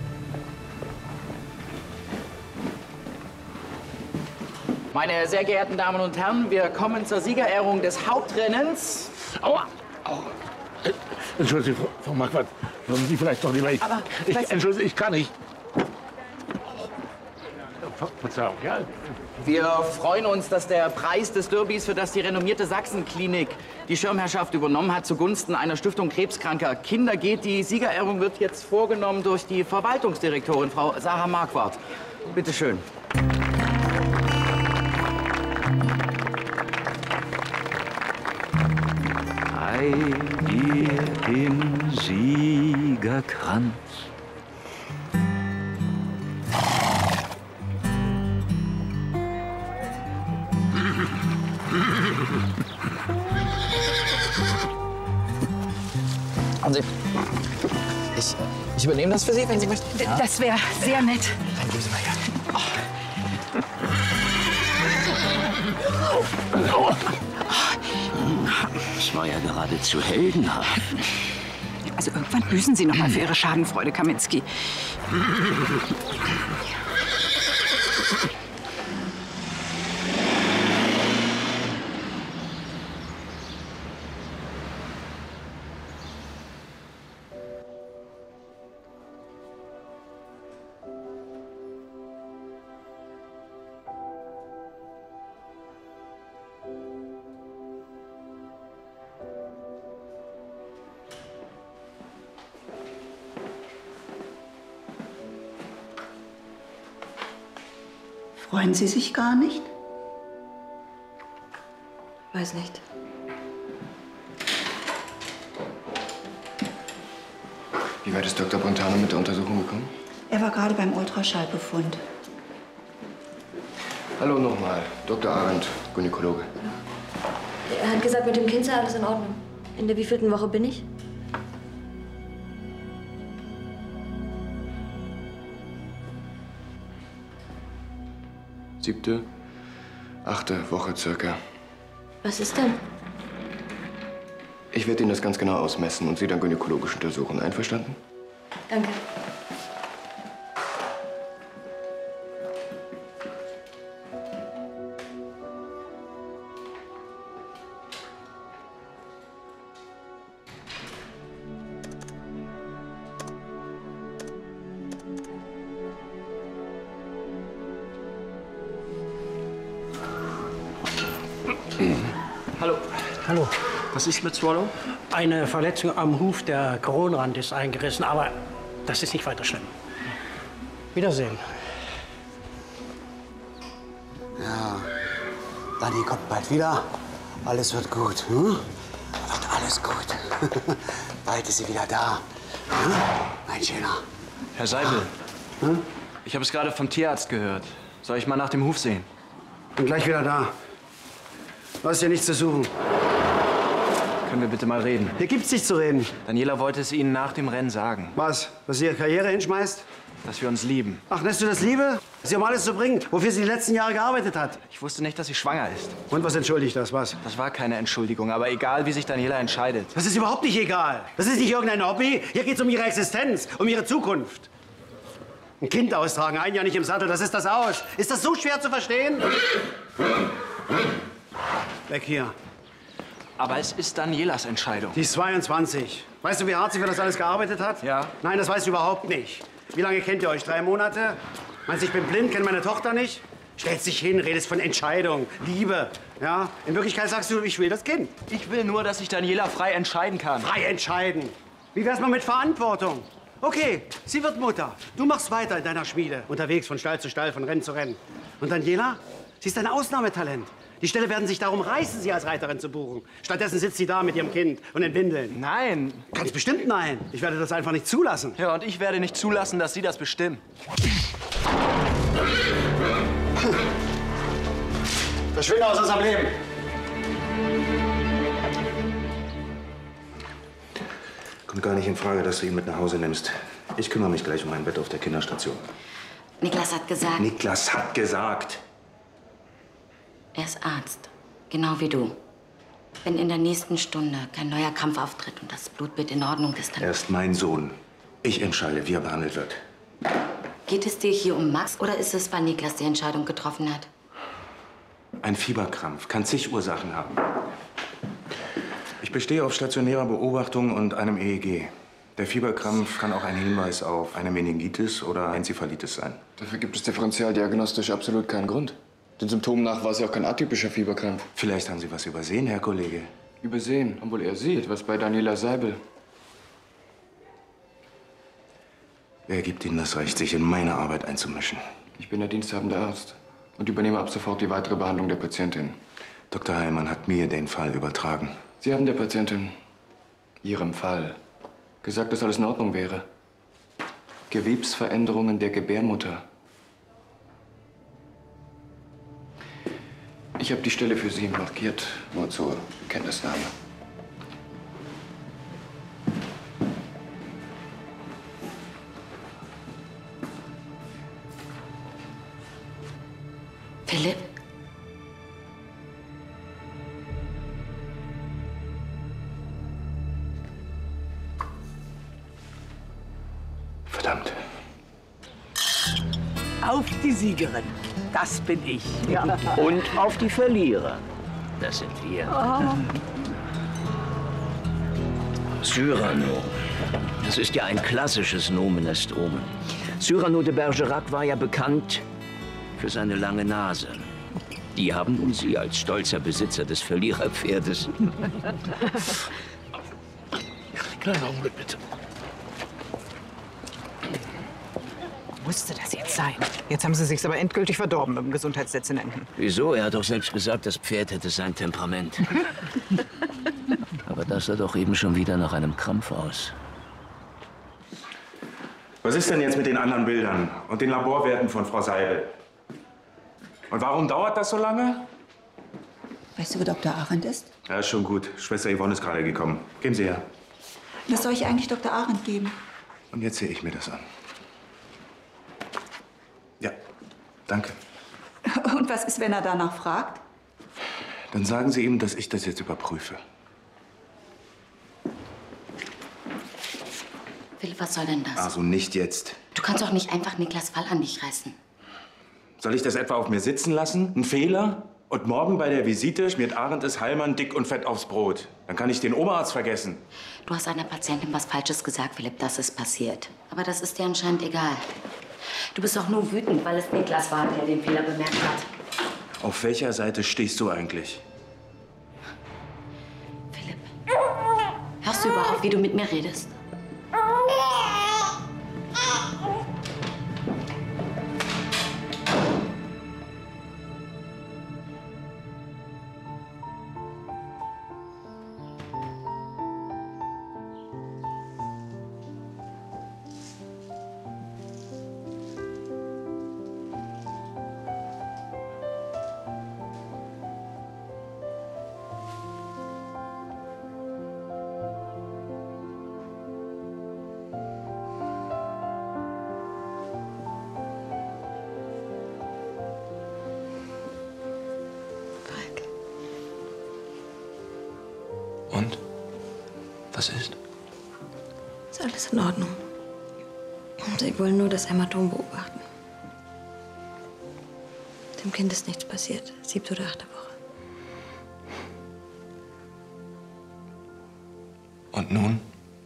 [SPEAKER 6] Meine sehr geehrten Damen und Herren, wir kommen zur Siegerehrung des Hauptrennens.
[SPEAKER 11] Aua! Aua. Entschuldigung, Frau Marquardt, würden Sie vielleicht doch lieber... Entschuldigung, ich kann nicht. Verzeihung, ja.
[SPEAKER 6] Wir freuen uns, dass der Preis des Derbys, für das die renommierte Sachsenklinik die Schirmherrschaft übernommen hat, zugunsten einer Stiftung krebskranker Kinder geht. Die Siegerehrung wird jetzt vorgenommen durch die Verwaltungsdirektorin, Frau Sarah Marquardt. Bitte schön.
[SPEAKER 10] Ei dir im Siegerkranz.
[SPEAKER 7] Und ich übernehme das für Sie, wenn Sie möchten. Ja?
[SPEAKER 9] Das wäre sehr nett.
[SPEAKER 7] Dann geben Sie mal her.
[SPEAKER 10] Das war ja geradezu heldenhaft.
[SPEAKER 9] Also irgendwann büßen Sie noch mal für Ihre Schadenfreude, Kaminski.
[SPEAKER 22] Freuen Sie sich gar nicht?
[SPEAKER 5] Weiß nicht.
[SPEAKER 20] Wie weit ist Dr. Bontano mit der Untersuchung gekommen?
[SPEAKER 22] Er war gerade beim Ultraschallbefund.
[SPEAKER 20] Hallo nochmal, Dr. Arendt, Gynäkologe.
[SPEAKER 5] Er hat gesagt, mit dem Kind sei alles in Ordnung. In der wievielten Woche bin ich?
[SPEAKER 20] Siebte, 8. Woche circa.
[SPEAKER 5] Was ist denn?
[SPEAKER 20] Ich werde Ihnen das ganz genau ausmessen und Sie dann gynäkologisch untersuchen. Einverstanden?
[SPEAKER 5] Danke.
[SPEAKER 6] Hallo.
[SPEAKER 23] Hallo. Was ist mit Swallow? Eine Verletzung am Huf, der Kronrand ist eingerissen, aber das ist nicht weiter schlimm. Wiedersehen.
[SPEAKER 4] Ja. Dani kommt bald wieder. Alles wird gut. Hm? Wird alles gut. Bald ist sie wieder da. Hm? Mein Schöner.
[SPEAKER 7] Herr Seibel, ich habe es gerade vom Tierarzt gehört. Soll ich mal nach dem Hof sehen?
[SPEAKER 4] Bin gleich wieder da. Du hast hier nichts zu suchen.
[SPEAKER 7] Können wir bitte mal reden?
[SPEAKER 4] Hier gibt's nichts zu reden.
[SPEAKER 7] Daniela wollte es Ihnen nach dem Rennen sagen.
[SPEAKER 4] Was? Dass sie ihre Karriere hinschmeißt?
[SPEAKER 7] Dass wir uns lieben.
[SPEAKER 4] Ach, nennst du das Liebe? Sie um alles zu bringen, wofür sie die letzten Jahre gearbeitet hat.
[SPEAKER 7] Ich wusste nicht, dass sie schwanger ist.
[SPEAKER 4] Und was entschuldigt das, was?
[SPEAKER 7] Das war keine Entschuldigung, aber egal, wie sich Daniela entscheidet.
[SPEAKER 4] Das ist überhaupt nicht egal. Das ist nicht irgendein Hobby. Hier geht's um ihre Existenz, um ihre Zukunft. Ein Kind austragen, ein Jahr nicht im Sattel, das ist das Aus. Ist das so schwer zu verstehen? Weg hier.
[SPEAKER 7] Aber es ist Danielas Entscheidung.
[SPEAKER 4] Die ist 22. Weißt du, wie hart sie für das alles gearbeitet hat?
[SPEAKER 7] Ja.
[SPEAKER 4] Nein, das weißt du überhaupt nicht. Wie lange kennt ihr euch? 3 Monate? Meinst du, ich bin blind, kenne meine Tochter nicht? Stellst dich hin, redest von Entscheidung, Liebe. Ja? In Wirklichkeit sagst du, ich will das Kind.
[SPEAKER 7] Ich will nur, dass sich Daniela frei entscheiden kann.
[SPEAKER 4] Frei entscheiden? Wie wär's mal mit Verantwortung? Okay, sie wird Mutter. Du machst weiter in deiner Schmiede. Unterwegs von Stall zu Stall, von Rennen zu Rennen. Und Daniela? Sie ist ein Ausnahmetalent. Die Ställe werden sich darum reißen, sie als Reiterin zu buchen. Stattdessen sitzt sie da mit ihrem Kind und in Windeln.
[SPEAKER 7] Nein.
[SPEAKER 4] Ganz bestimmt nein. Ich werde das einfach nicht zulassen.
[SPEAKER 7] Ja, und ich werde nicht zulassen, dass Sie das bestimmen.
[SPEAKER 4] Verschwinde aus unserem Leben.
[SPEAKER 2] Kommt gar nicht in Frage, dass du ihn mit nach Hause nimmst. Ich kümmere mich gleich um ein Bett auf der Kinderstation.
[SPEAKER 1] Niklas hat gesagt...
[SPEAKER 2] Niklas hat gesagt.
[SPEAKER 1] Er ist Arzt, genau wie du. Wenn in der nächsten Stunde kein neuer Kampf auftritt und das Blutbild in Ordnung ist, dann...
[SPEAKER 2] Er ist mein Sohn. Ich entscheide, wie er behandelt wird.
[SPEAKER 1] Geht es dir hier um Max oder ist es, weil Niklas die Entscheidung getroffen hat?
[SPEAKER 2] Ein Fieberkrampf kann zig Ursachen haben. Ich bestehe auf stationärer Beobachtung und einem EEG. Der Fieberkrampf kann auch ein Hinweis auf eine Meningitis oder Enzephalitis sein.
[SPEAKER 20] Dafür gibt es differentialdiagnostisch absolut keinen Grund. Den Symptomen nach war es ja auch kein atypischer Fieberkrampf.
[SPEAKER 2] Vielleicht haben Sie was übersehen, Herr Kollege.
[SPEAKER 20] Übersehen, obwohl er Sie, etwas bei Daniela Seibel.
[SPEAKER 2] Wer gibt Ihnen das Recht, sich in meine Arbeit einzumischen?
[SPEAKER 20] Ich bin der diensthabende Arzt und übernehme ab sofort die weitere Behandlung der Patientin.
[SPEAKER 2] Dr. Heilmann hat mir den Fall übertragen.
[SPEAKER 20] Sie haben der Patientin, Ihrem Fall, gesagt, dass alles in Ordnung wäre. Gewebsveränderungen der Gebärmutter. Ich habe die Stelle für Sie markiert, nur zur Kenntnisnahme.
[SPEAKER 1] Philipp?
[SPEAKER 2] Verdammt.
[SPEAKER 10] Auf die Siegerin. Das bin ich. Ja. Und auf die Verlierer. Das sind wir.
[SPEAKER 14] Oh.
[SPEAKER 10] Cyrano. Das ist ja ein klassisches Nomen est Omen. Cyrano de Bergerac war ja bekannt für seine lange Nase. Die haben nun Sie als stolzer Besitzer des Verliererpferdes.
[SPEAKER 11] Kleinen Augenblick, bitte.
[SPEAKER 9] Musste das jetzt sein? Jetzt haben Sie sich's aber endgültig verdorben mit dem Gesundheitsdezernenten.
[SPEAKER 10] Wieso? Er hat doch selbst gesagt, das Pferd hätte sein Temperament. Aber das sah doch eben schon wieder nach einem Krampf aus.
[SPEAKER 2] Was ist denn jetzt mit den anderen Bildern und den Laborwerten von Frau Seibel? Und warum dauert das so lange?
[SPEAKER 22] Weißt du, wo Dr. Arendt ist?
[SPEAKER 2] Ja, ist schon gut. Schwester Yvonne ist gerade gekommen. Geben Sie her.
[SPEAKER 22] Was soll ich eigentlich Dr. Arendt geben?
[SPEAKER 2] Und jetzt sehe ich mir das an. Ja, danke.
[SPEAKER 22] Und was ist, wenn er danach fragt?
[SPEAKER 2] Dann sagen Sie ihm, dass ich das jetzt überprüfe.
[SPEAKER 1] Philipp, was soll denn das?
[SPEAKER 2] Also nicht jetzt.
[SPEAKER 1] Du kannst doch nicht einfach Niklas Fall an dich reißen.
[SPEAKER 2] Soll ich das etwa auf mir sitzen lassen? Ein Fehler? Und morgen bei der Visite schmiert Arendt es Heilmann dick und fett aufs Brot. Dann kann ich den Oberarzt vergessen.
[SPEAKER 1] Du hast einer Patientin was Falsches gesagt, Philipp. Das ist passiert. Aber das ist dir anscheinend egal. Du bist doch nur wütend, weil es Niklas war, der den Fehler bemerkt hat.
[SPEAKER 2] Auf welcher Seite stehst du eigentlich?
[SPEAKER 1] Philipp, hörst du überhaupt, wie du mit mir redest?
[SPEAKER 7] Was ist?
[SPEAKER 5] Ist alles in Ordnung. Sie wollen nur das Hämatom beobachten. Dem Kind ist nichts passiert. 7. oder 8. Woche.
[SPEAKER 7] Und nun?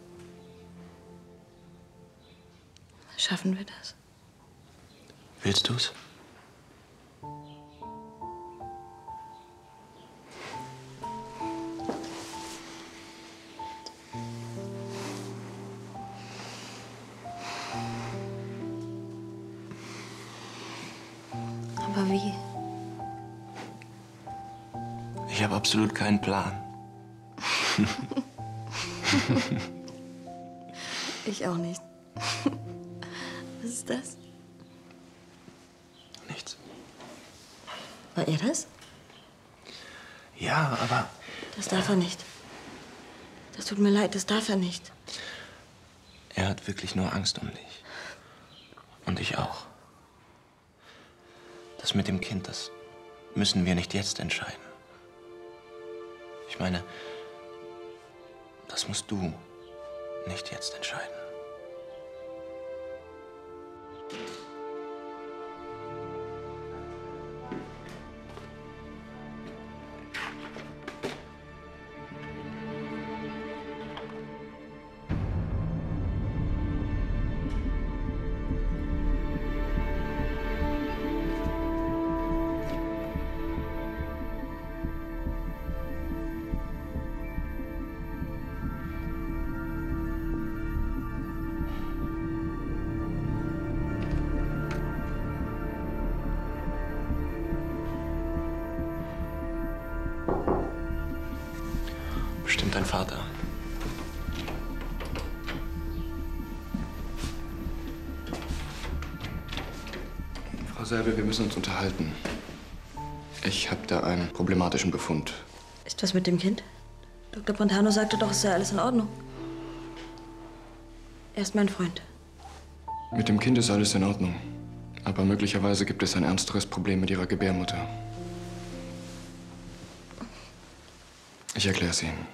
[SPEAKER 5] Schaffen wir das?
[SPEAKER 7] Willst du's?
[SPEAKER 5] Aber wie?
[SPEAKER 7] Ich habe absolut keinen Plan.
[SPEAKER 5] Ich auch nicht. Was ist das?
[SPEAKER 7] Nichts.
[SPEAKER 5] War er das?
[SPEAKER 7] Ja, aber...
[SPEAKER 5] Das darf er nicht. Das tut mir leid, das darf er nicht.
[SPEAKER 7] Er hat wirklich nur Angst um dich. Und ich auch. Das mit dem Kind, das müssen wir nicht jetzt entscheiden. Ich meine, das musst du nicht jetzt entscheiden. Bestimmt dein Vater.
[SPEAKER 20] Frau Seibel, wir müssen uns unterhalten. Ich habe da einen problematischen Befund.
[SPEAKER 5] Ist was mit dem Kind? Dr. Brentano sagte doch, es sei alles in Ordnung. Er ist mein Freund.
[SPEAKER 20] Mit dem Kind ist alles in Ordnung. Aber möglicherweise gibt es ein ernsteres Problem mit Ihrer Gebärmutter. Ich erkläre es Ihnen.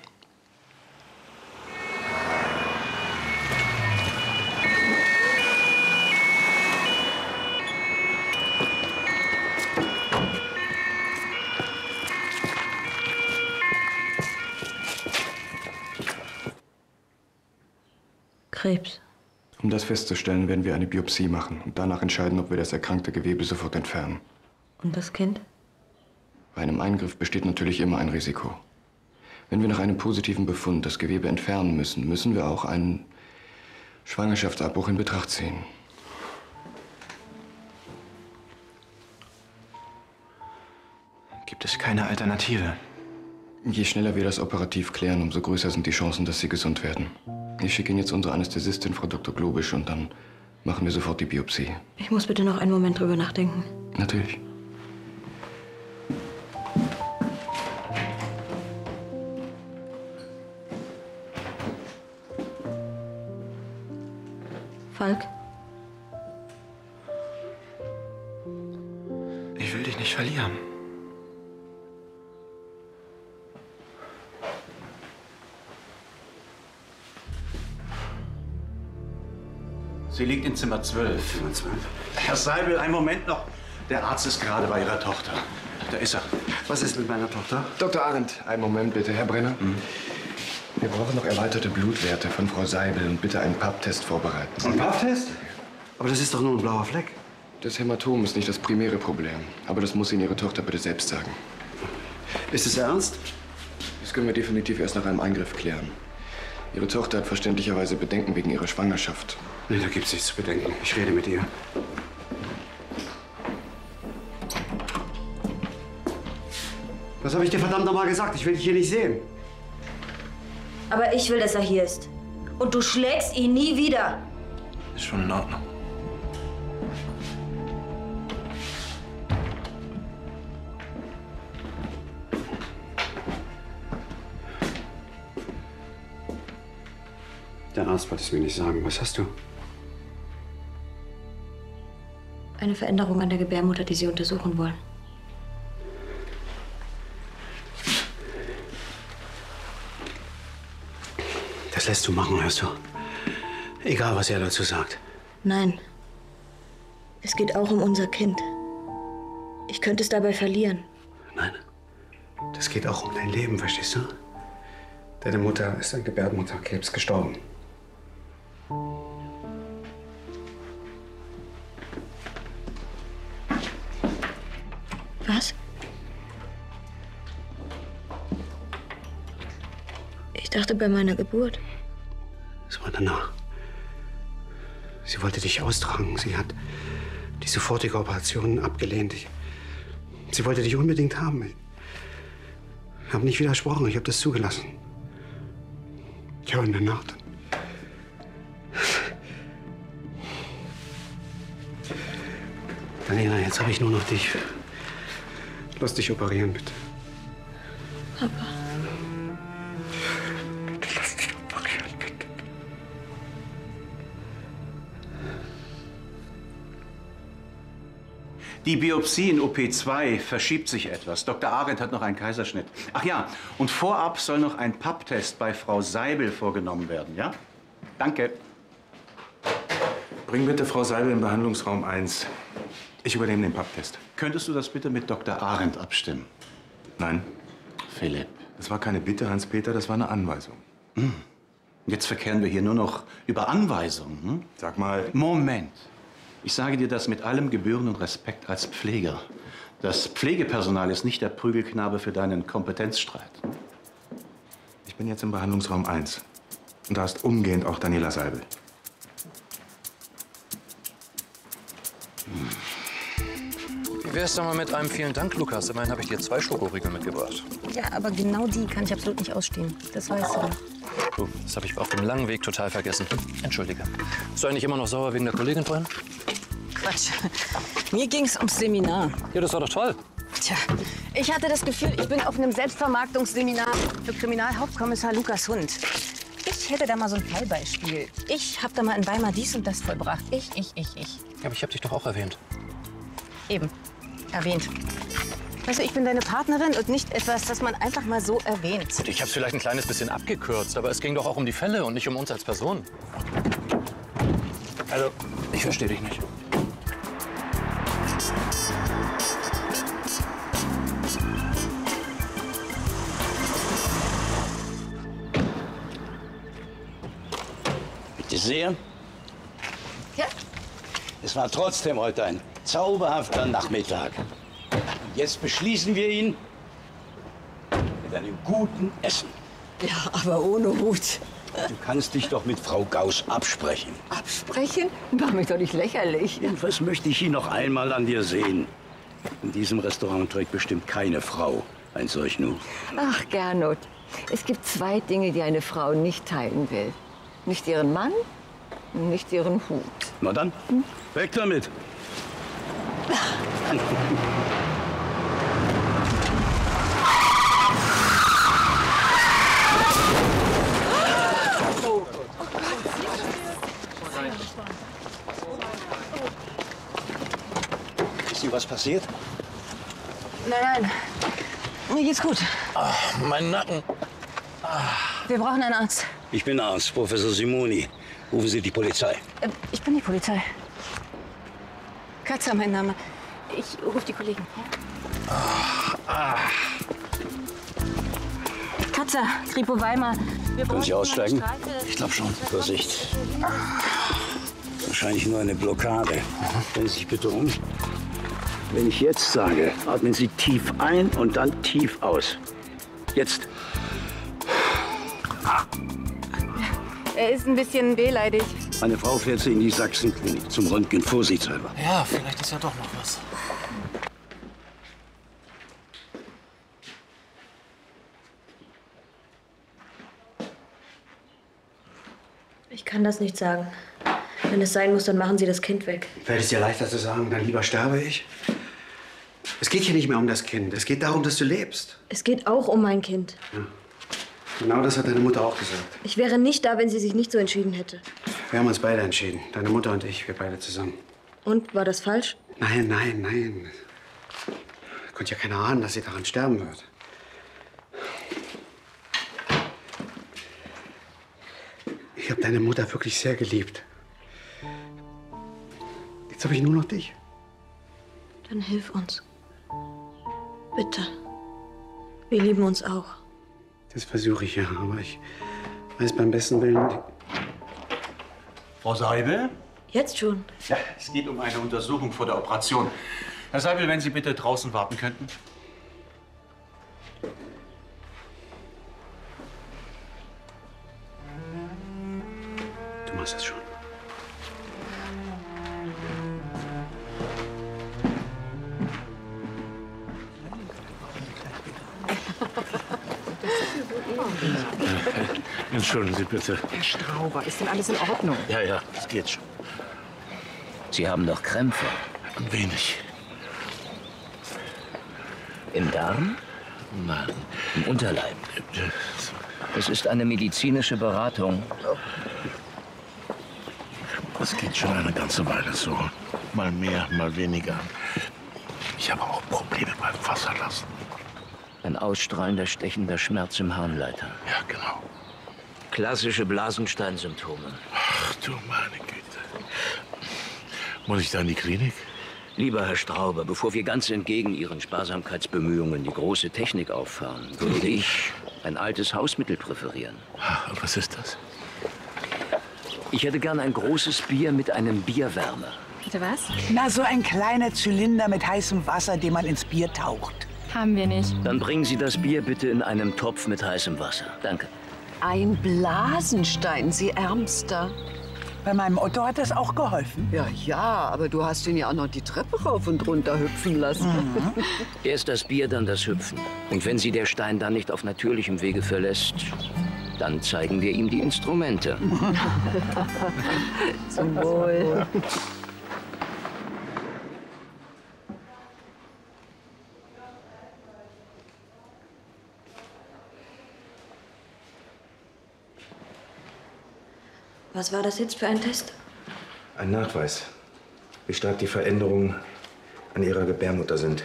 [SPEAKER 5] Krebs.
[SPEAKER 20] Um das festzustellen, werden wir eine Biopsie machen und danach entscheiden, ob wir das erkrankte Gewebe sofort entfernen.
[SPEAKER 5] Und das Kind?
[SPEAKER 20] Bei einem Eingriff besteht natürlich immer ein Risiko. Wenn wir nach einem positiven Befund das Gewebe entfernen müssen, müssen wir auch einen Schwangerschaftsabbruch in Betracht ziehen.
[SPEAKER 7] Gibt es keine Alternative?
[SPEAKER 20] Je schneller wir das operativ klären, umso größer sind die Chancen, dass Sie gesund werden. Ich schicke Ihnen jetzt unsere Anästhesistin, Frau Dr. Globisch, und dann machen wir sofort die Biopsie.
[SPEAKER 5] Ich muss bitte noch einen Moment drüber nachdenken.
[SPEAKER 20] Natürlich.
[SPEAKER 5] Falk?
[SPEAKER 7] Ich will dich nicht verlieren.
[SPEAKER 18] Sie liegt in Zimmer 12. Zimmer 12. Herr Seibel, einen Moment noch. Der Arzt ist gerade bei Ihrer Tochter. Da ist er.
[SPEAKER 4] Was ist mit meiner Tochter?
[SPEAKER 20] Dr. Arendt, einen Moment bitte, Herr Brenner. Wir brauchen noch erweiterte Blutwerte von Frau Seibel und bitte einen PAP-Test vorbereiten.
[SPEAKER 4] Ein PAP-Test? Aber das ist doch nur ein blauer Fleck.
[SPEAKER 20] Das Hämatom ist nicht das primäre Problem. Aber das muss Ihnen Ihre Tochter bitte selbst sagen.
[SPEAKER 4] Ist es ernst?
[SPEAKER 20] Das können wir definitiv erst nach einem Eingriff klären. Ihre Tochter hat verständlicherweise Bedenken wegen ihrer Schwangerschaft.
[SPEAKER 4] Nee, da gibt's nichts zu bedenken. Ich rede mit ihr. Was habe ich dir verdammt nochmal gesagt? Ich will dich hier nicht sehen.
[SPEAKER 5] Aber ich will, dass er hier ist. Und du schlägst ihn nie wieder.
[SPEAKER 7] Ist schon in Ordnung.
[SPEAKER 4] Der Arzt wollte es mir nicht sagen. Was hast du?
[SPEAKER 5] Eine Veränderung an der Gebärmutter, die Sie untersuchen wollen.
[SPEAKER 4] Das lässt du machen, hörst du? Egal, was er dazu sagt.
[SPEAKER 5] Nein. Es geht auch um unser Kind. Ich könnte es dabei verlieren.
[SPEAKER 4] Nein. Das geht auch um dein Leben, verstehst du? Deine Mutter ist an Gebärmutterkrebs gestorben.
[SPEAKER 5] Was? Ich dachte bei meiner Geburt.
[SPEAKER 4] Es war danach. Sie wollte dich austragen. Sie hat die sofortige Operation abgelehnt. Sie wollte dich unbedingt haben. Ich habe nicht widersprochen. Ich habe das zugelassen. Ja, und danach dann. Daniela, jetzt habe ich nur noch dich. Lass dich operieren, bitte.
[SPEAKER 5] Papa.
[SPEAKER 4] Bitte lass dich operieren, bitte.
[SPEAKER 18] Die Biopsie in OP2 verschiebt sich etwas. Dr. Arendt hat noch einen Kaiserschnitt. Ach ja, und vorab soll noch ein Papptest bei Frau Seibel vorgenommen werden, ja? Danke.
[SPEAKER 2] Bring bitte Frau Seibel im Behandlungsraum 1. Ich übernehme den Papptest.
[SPEAKER 18] Könntest du das bitte mit Dr. Arendt abstimmen?
[SPEAKER 2] Nein.
[SPEAKER 18] Philipp.
[SPEAKER 2] Das war keine Bitte, Hans-Peter, das war eine Anweisung.
[SPEAKER 18] Jetzt verkehren wir hier nur noch über Anweisungen. Hm?
[SPEAKER 2] Sag mal...
[SPEAKER 18] Moment. Ich sage dir das mit allem gebührenden Respekt als Pfleger. Das Pflegepersonal ist nicht der Prügelknabe für deinen Kompetenzstreit.
[SPEAKER 2] Ich bin jetzt im Behandlungsraum 1. Und da ist umgehend auch Daniela Seibel.
[SPEAKER 13] Wie wär's doch mal mit einem vielen Dank, Lukas? Immerhin habe ich dir 2 Schokoriegel mitgebracht.
[SPEAKER 19] Ja, aber genau die kann ich absolut nicht ausstehen. Das weißt du doch.
[SPEAKER 13] Oh, das habe ich auf dem langen Weg total vergessen. Entschuldige. Bist du eigentlich immer noch sauer wegen der Kollegin vorhin?
[SPEAKER 19] Quatsch. Mir ging's ums Seminar.
[SPEAKER 13] Ja, das war doch toll.
[SPEAKER 19] Tja, ich hatte das Gefühl, ich bin auf einem Selbstvermarktungsseminar für Kriminalhauptkommissar Lukas Hund. Ich hätte da mal so ein Fallbeispiel. Ich habe da mal in Weimar dies und das vollbracht. Ich.
[SPEAKER 13] Ja, aber ich habe dich doch auch erwähnt.
[SPEAKER 19] Eben. Erwähnt. Weißt du, ich bin deine Partnerin und nicht etwas, das man einfach mal so erwähnt.
[SPEAKER 13] Ich habe es vielleicht ein kleines bisschen abgekürzt, aber es ging doch auch um die Fälle und nicht um uns als Person. Also, ich verstehe dich nicht.
[SPEAKER 10] Bitte sehr.
[SPEAKER 5] Ja?
[SPEAKER 10] Es war trotzdem heute ein zauberhafter Nachmittag. Und jetzt beschließen wir ihn mit einem guten Essen.
[SPEAKER 17] Ja, aber ohne Hut.
[SPEAKER 10] Du kannst dich doch mit Frau Gauss absprechen.
[SPEAKER 17] Absprechen? Mach mich doch nicht lächerlich.
[SPEAKER 10] Jedenfalls möchte ich ihn noch einmal an dir sehen. In diesem Restaurant trägt bestimmt keine Frau ein solch Nu.
[SPEAKER 17] Ach, Gernot, es gibt 2 Dinge, die eine Frau nicht teilen will. Nicht ihren Mann und nicht ihren Hut.
[SPEAKER 10] Na dann, weg damit. Ist dir was passiert?
[SPEAKER 19] Nein. Mir geht's gut.
[SPEAKER 10] Ach, mein Nacken.
[SPEAKER 19] Wir brauchen einen Arzt.
[SPEAKER 10] Ich bin Arzt, Professor Simoni. Rufen Sie die Polizei.
[SPEAKER 19] Ich bin die Polizei. Katzer, mein Name. Ich rufe die Kollegen. Katzer, Kripo Weimar.
[SPEAKER 10] Können Sie aussteigen? Ich glaube schon. Vorsicht. Wahrscheinlich nur eine Blockade. Drehen Sie sich bitte um. Wenn ich jetzt sage, atmen Sie tief ein und dann tief aus. Jetzt.
[SPEAKER 19] Er ist ein bisschen wehleidig.
[SPEAKER 10] Meine Frau fährt Sie in die Sachsenklinik zum Röntgen, vorsichtshalber.
[SPEAKER 13] Ja, vielleicht ist ja doch noch was.
[SPEAKER 5] Ich kann das nicht sagen. Wenn es sein muss, dann machen Sie das Kind weg.
[SPEAKER 4] Fällt es dir leichter zu sagen, dann lieber sterbe ich? Es geht hier nicht mehr um das Kind. Es geht darum, dass du lebst.
[SPEAKER 5] Es geht auch um mein Kind.
[SPEAKER 4] Ja. Genau das hat deine Mutter auch gesagt.
[SPEAKER 5] Ich wäre nicht da, wenn sie sich nicht so entschieden hätte.
[SPEAKER 4] Wir haben uns beide entschieden. Deine Mutter und ich, wir beide zusammen.
[SPEAKER 5] Und, war das falsch?
[SPEAKER 4] Nein. Konnte ja keiner ahnen, dass sie daran sterben wird. Ich habe deine Mutter wirklich sehr geliebt. Jetzt habe ich nur noch dich.
[SPEAKER 5] Dann hilf uns. Bitte. Wir lieben uns auch.
[SPEAKER 4] Das versuche ich ja, aber ich weiß beim besten Willen...
[SPEAKER 18] Frau Seibel?
[SPEAKER 5] Jetzt schon?
[SPEAKER 18] Ja, es geht um eine Untersuchung vor der Operation. Herr Seibel, wenn Sie bitte draußen warten könnten.
[SPEAKER 4] Du machst das schon.
[SPEAKER 11] Entschuldigen Sie bitte.
[SPEAKER 9] Herr Strauber, ist denn alles in Ordnung?
[SPEAKER 11] Ja, ja, es geht schon.
[SPEAKER 10] Sie haben doch Krämpfe.
[SPEAKER 11] Ein wenig.
[SPEAKER 10] Im Darm?
[SPEAKER 11] Nein.
[SPEAKER 10] Im Unterleib? Es ist eine medizinische Beratung.
[SPEAKER 11] Das geht schon eine ganze Weile so. Mal mehr, mal weniger. Ich habe auch Probleme beim Wasserlassen.
[SPEAKER 10] Ein ausstrahlender, stechender Schmerz im Harnleiter.
[SPEAKER 11] Ja, genau.
[SPEAKER 10] Klassische Blasensteinsymptome.
[SPEAKER 11] Ach du meine Güte. Muss ich da in die Klinik?
[SPEAKER 10] Lieber Herr Strauber, bevor wir ganz entgegen Ihren Sparsamkeitsbemühungen die große Technik auffahren, würde ich ein altes Hausmittel präferieren.
[SPEAKER 11] Und was ist das?
[SPEAKER 10] Ich hätte gern ein großes Bier mit einem Bierwärmer.
[SPEAKER 14] Bitte was?
[SPEAKER 12] Na, so ein kleiner Zylinder mit heißem Wasser, den man ins Bier taucht.
[SPEAKER 14] Haben wir nicht.
[SPEAKER 10] Dann bringen Sie das Bier bitte in einem Topf mit heißem Wasser. Danke.
[SPEAKER 17] Ein Blasenstein, Sie Ärmster.
[SPEAKER 12] Bei meinem Otto hat das auch geholfen.
[SPEAKER 17] Ja, ja, aber du hast ihn ja auch noch die Treppe rauf und runter hüpfen lassen.
[SPEAKER 10] Erst das Bier, dann das Hüpfen. Und wenn Sie der Stein dann nicht auf natürlichem Wege verlässt, dann zeigen wir ihm die Instrumente.
[SPEAKER 17] Zum Wohl.
[SPEAKER 5] Was war das jetzt für ein Test?
[SPEAKER 2] Ein Nachweis, wie stark die Veränderungen an Ihrer Gebärmutter sind.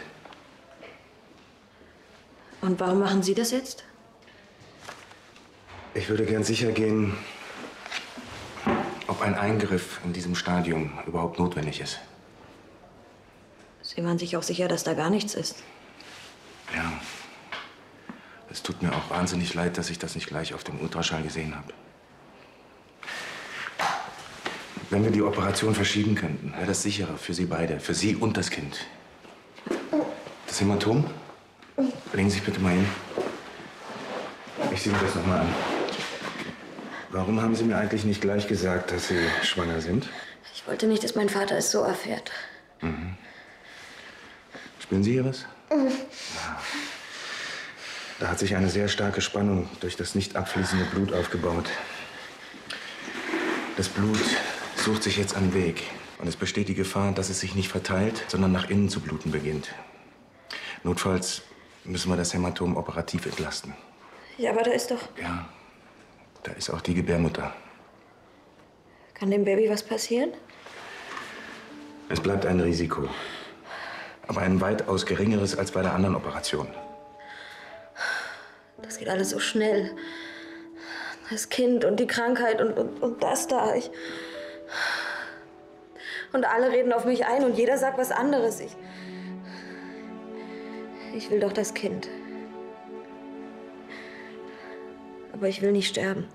[SPEAKER 5] Und warum machen Sie das jetzt?
[SPEAKER 2] Ich würde gern sicher gehen, ob ein Eingriff in diesem Stadium überhaupt notwendig ist.
[SPEAKER 5] Sie waren sich auch sicher, dass da gar nichts ist.
[SPEAKER 2] Ja. Es tut mir auch wahnsinnig leid, dass ich das nicht gleich auf dem Ultraschall gesehen habe. Wenn wir die Operation verschieben könnten, wäre das sicherer für Sie beide, für Sie und das Kind. Das Hämatom? Legen Sie sich bitte mal hin. Ich sehe mir das noch mal an. Warum haben Sie mir eigentlich nicht gleich gesagt, dass Sie schwanger sind?
[SPEAKER 5] Ich wollte nicht, dass mein Vater es so erfährt.
[SPEAKER 2] Mhm. Spüren Sie hier was? Da hat sich eine sehr starke Spannung durch das nicht abfließende Blut aufgebaut. Das Blut sucht sich jetzt einen Weg. Und es besteht die Gefahr, dass es sich nicht verteilt, sondern nach innen zu bluten beginnt. Notfalls müssen wir das Hämatom operativ entlasten.
[SPEAKER 5] Ja, aber da ist doch...
[SPEAKER 2] Ja, da ist auch die Gebärmutter.
[SPEAKER 5] Kann dem Baby was passieren?
[SPEAKER 2] Es bleibt ein Risiko. Aber ein weitaus geringeres als bei der anderen Operation.
[SPEAKER 5] Das geht alles so schnell. Das Kind und die Krankheit und das da. Und alle reden auf mich ein und jeder sagt was anderes. Ich will doch das Kind. Aber ich will nicht sterben.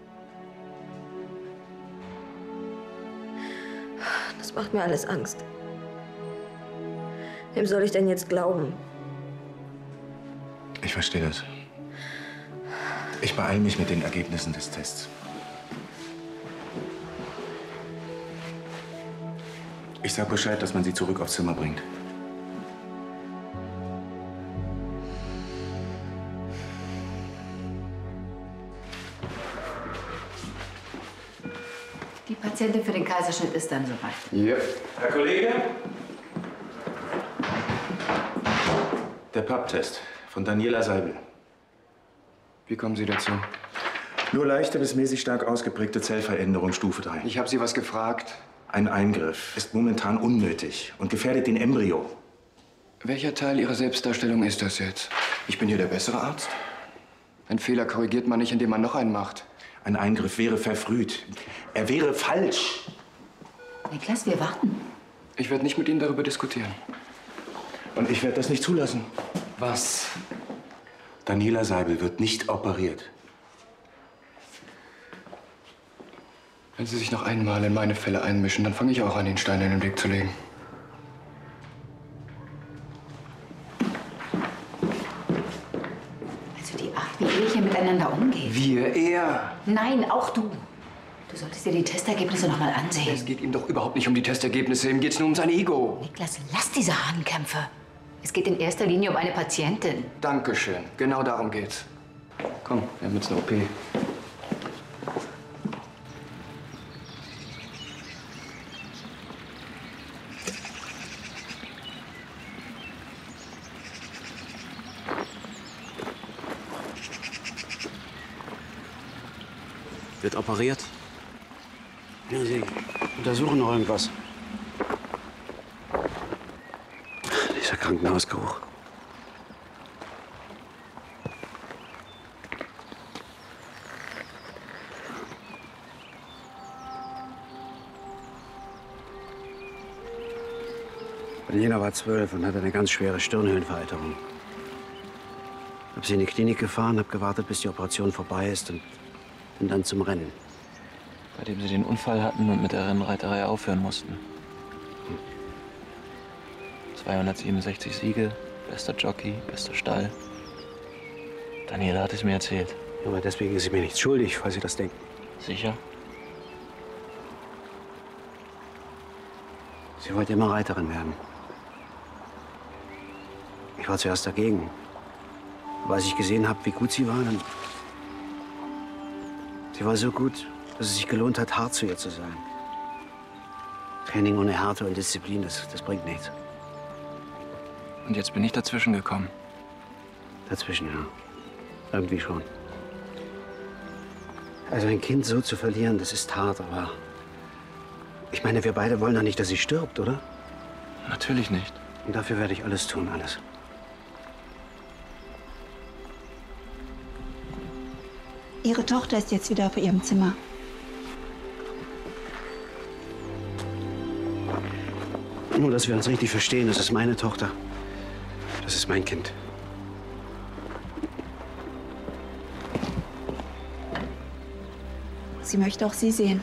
[SPEAKER 5] Das macht mir alles Angst. Wem soll ich denn jetzt glauben?
[SPEAKER 2] Ich verstehe das. Ich beeile mich mit den Ergebnissen des Tests. Ich sag Bescheid, dass man sie zurück aufs Zimmer bringt.
[SPEAKER 1] Die Patientin für den Kaiserschnitt ist dann soweit.
[SPEAKER 2] Ja. Herr Kollege? Der Papptest von Daniela Seibel.
[SPEAKER 20] Wie kommen Sie dazu?
[SPEAKER 2] Nur leichte bis mäßig stark ausgeprägte Zellveränderung Stufe 3.
[SPEAKER 20] Ich habe Sie was gefragt.
[SPEAKER 2] Ein Eingriff ist momentan unnötig und gefährdet den Embryo.
[SPEAKER 20] Welcher Teil Ihrer Selbstdarstellung ist das jetzt? Ich bin hier der bessere Arzt. Ein Fehler korrigiert man nicht, indem man noch einen macht.
[SPEAKER 2] Ein Eingriff wäre verfrüht. Er wäre falsch.
[SPEAKER 1] Niklas, wir warten.
[SPEAKER 20] Ich werde nicht mit Ihnen darüber diskutieren.
[SPEAKER 2] Und ich werde das nicht zulassen.
[SPEAKER 20] Was?
[SPEAKER 2] Daniela Seibel wird nicht operiert.
[SPEAKER 20] Wenn Sie sich noch einmal in meine Fälle einmischen, dann fange ich auch an, den Stein in den Weg zu legen.
[SPEAKER 1] Also die Art, wie ihr hier miteinander umgeht.
[SPEAKER 20] Wir, er.
[SPEAKER 1] Nein, auch du. Du solltest dir die Testergebnisse noch mal ansehen.
[SPEAKER 20] Es geht ihm doch überhaupt nicht um die Testergebnisse. Ihm geht's nur um sein Ego.
[SPEAKER 1] Niklas, lass diese Hahnkämpfe. Es geht in erster Linie um eine Patientin.
[SPEAKER 20] Dankeschön. Genau darum geht's. Komm, wir haben jetzt eine OP.
[SPEAKER 4] Wird operiert? Ja, Sie untersuchen noch irgendwas. Dieser Krankenhausgeruch. Daniela war 12 und hatte eine ganz schwere Stirnhöhlenvereiterung. Hab sie in die Klinik gefahren, hab gewartet, bis die Operation vorbei ist und bin dann zum Rennen.
[SPEAKER 7] Bei dem Sie den Unfall hatten und mit der Rennreiterei aufhören mussten. 267 Siege, bester Jockey, bester Stall. Daniela hat es mir erzählt.
[SPEAKER 4] Ja, aber deswegen ist sie mir nichts schuldig, falls Sie das denken.
[SPEAKER 7] Sicher?
[SPEAKER 4] Sie wollte immer Reiterin werden. Ich war zuerst dagegen. Aber als ich gesehen habe, wie gut sie war, dann... Sie war so gut, dass es sich gelohnt hat, hart zu ihr zu sein. Training ohne Härte und Disziplin, das bringt nichts.
[SPEAKER 7] Und jetzt bin ich dazwischen gekommen.
[SPEAKER 4] Dazwischen, ja. Irgendwie schon. Also ein Kind so zu verlieren, das ist hart, aber... Ich meine, wir beide wollen doch nicht, dass sie stirbt, oder?
[SPEAKER 7] Natürlich nicht.
[SPEAKER 4] Und dafür werde ich alles tun, alles.
[SPEAKER 22] Ihre Tochter ist jetzt wieder auf ihrem Zimmer.
[SPEAKER 4] Nur, dass wir uns richtig verstehen, das ist meine Tochter. Das ist mein Kind.
[SPEAKER 22] Sie möchte auch Sie sehen.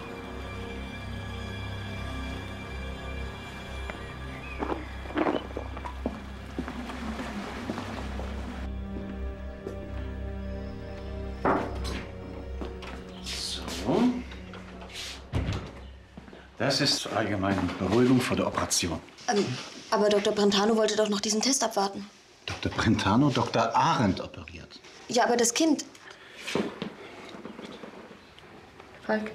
[SPEAKER 18] Das ist zur allgemeinen Beruhigung vor der Operation.
[SPEAKER 5] Aber Dr. Brentano wollte doch noch diesen Test abwarten.
[SPEAKER 18] Dr. Brentano, Dr. Arendt operiert.
[SPEAKER 5] Ja, aber das Kind. Falk.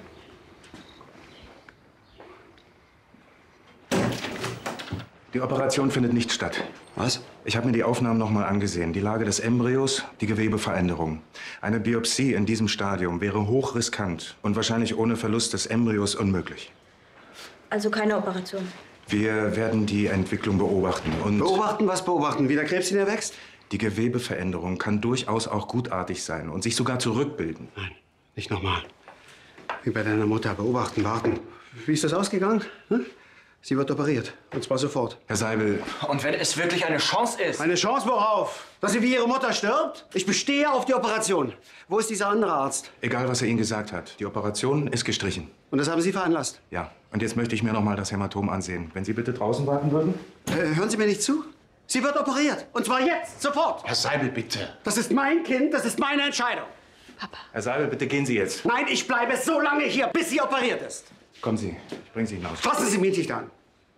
[SPEAKER 2] Die Operation findet nicht statt.
[SPEAKER 4] Was?
[SPEAKER 2] Ich habe mir die Aufnahmen noch mal angesehen. Die Lage des Embryos, die Gewebeveränderung. Eine Biopsie in diesem Stadium wäre hochriskant und wahrscheinlich ohne Verlust des Embryos unmöglich.
[SPEAKER 5] Also keine Operation.
[SPEAKER 2] Wir werden die Entwicklung beobachten und...
[SPEAKER 4] Beobachten, was beobachten? Wie der Krebs in ihr wächst?
[SPEAKER 2] Die Gewebeveränderung kann durchaus auch gutartig sein und sich sogar zurückbilden.
[SPEAKER 4] Nein, nicht nochmal. Wie bei deiner Mutter. Beobachten, warten. Wie ist das ausgegangen? Hm? Sie wird operiert. Und zwar sofort.
[SPEAKER 2] Herr Seibel...
[SPEAKER 7] Und wenn es wirklich eine Chance ist...
[SPEAKER 4] Eine Chance worauf? Dass sie wie ihre Mutter stirbt? Ich bestehe auf die Operation. Wo ist dieser andere Arzt?
[SPEAKER 2] Egal, was er Ihnen gesagt hat. Die Operation ist gestrichen.
[SPEAKER 4] Und das haben Sie veranlasst?
[SPEAKER 2] Ja. Und jetzt möchte ich mir noch mal das Hämatom ansehen. Wenn Sie bitte draußen warten würden?
[SPEAKER 4] Hören Sie mir nicht zu? Sie wird operiert. Und zwar jetzt, sofort.
[SPEAKER 18] Herr Seibel, bitte.
[SPEAKER 4] Das ist mein Kind, das ist meine Entscheidung.
[SPEAKER 2] Herr Seibel, bitte gehen Sie jetzt.
[SPEAKER 4] Nein, ich bleibe so lange hier, bis sie operiert ist.
[SPEAKER 2] Kommen Sie, ich bringe Sie hinaus.
[SPEAKER 4] Fassen Sie mich nicht an.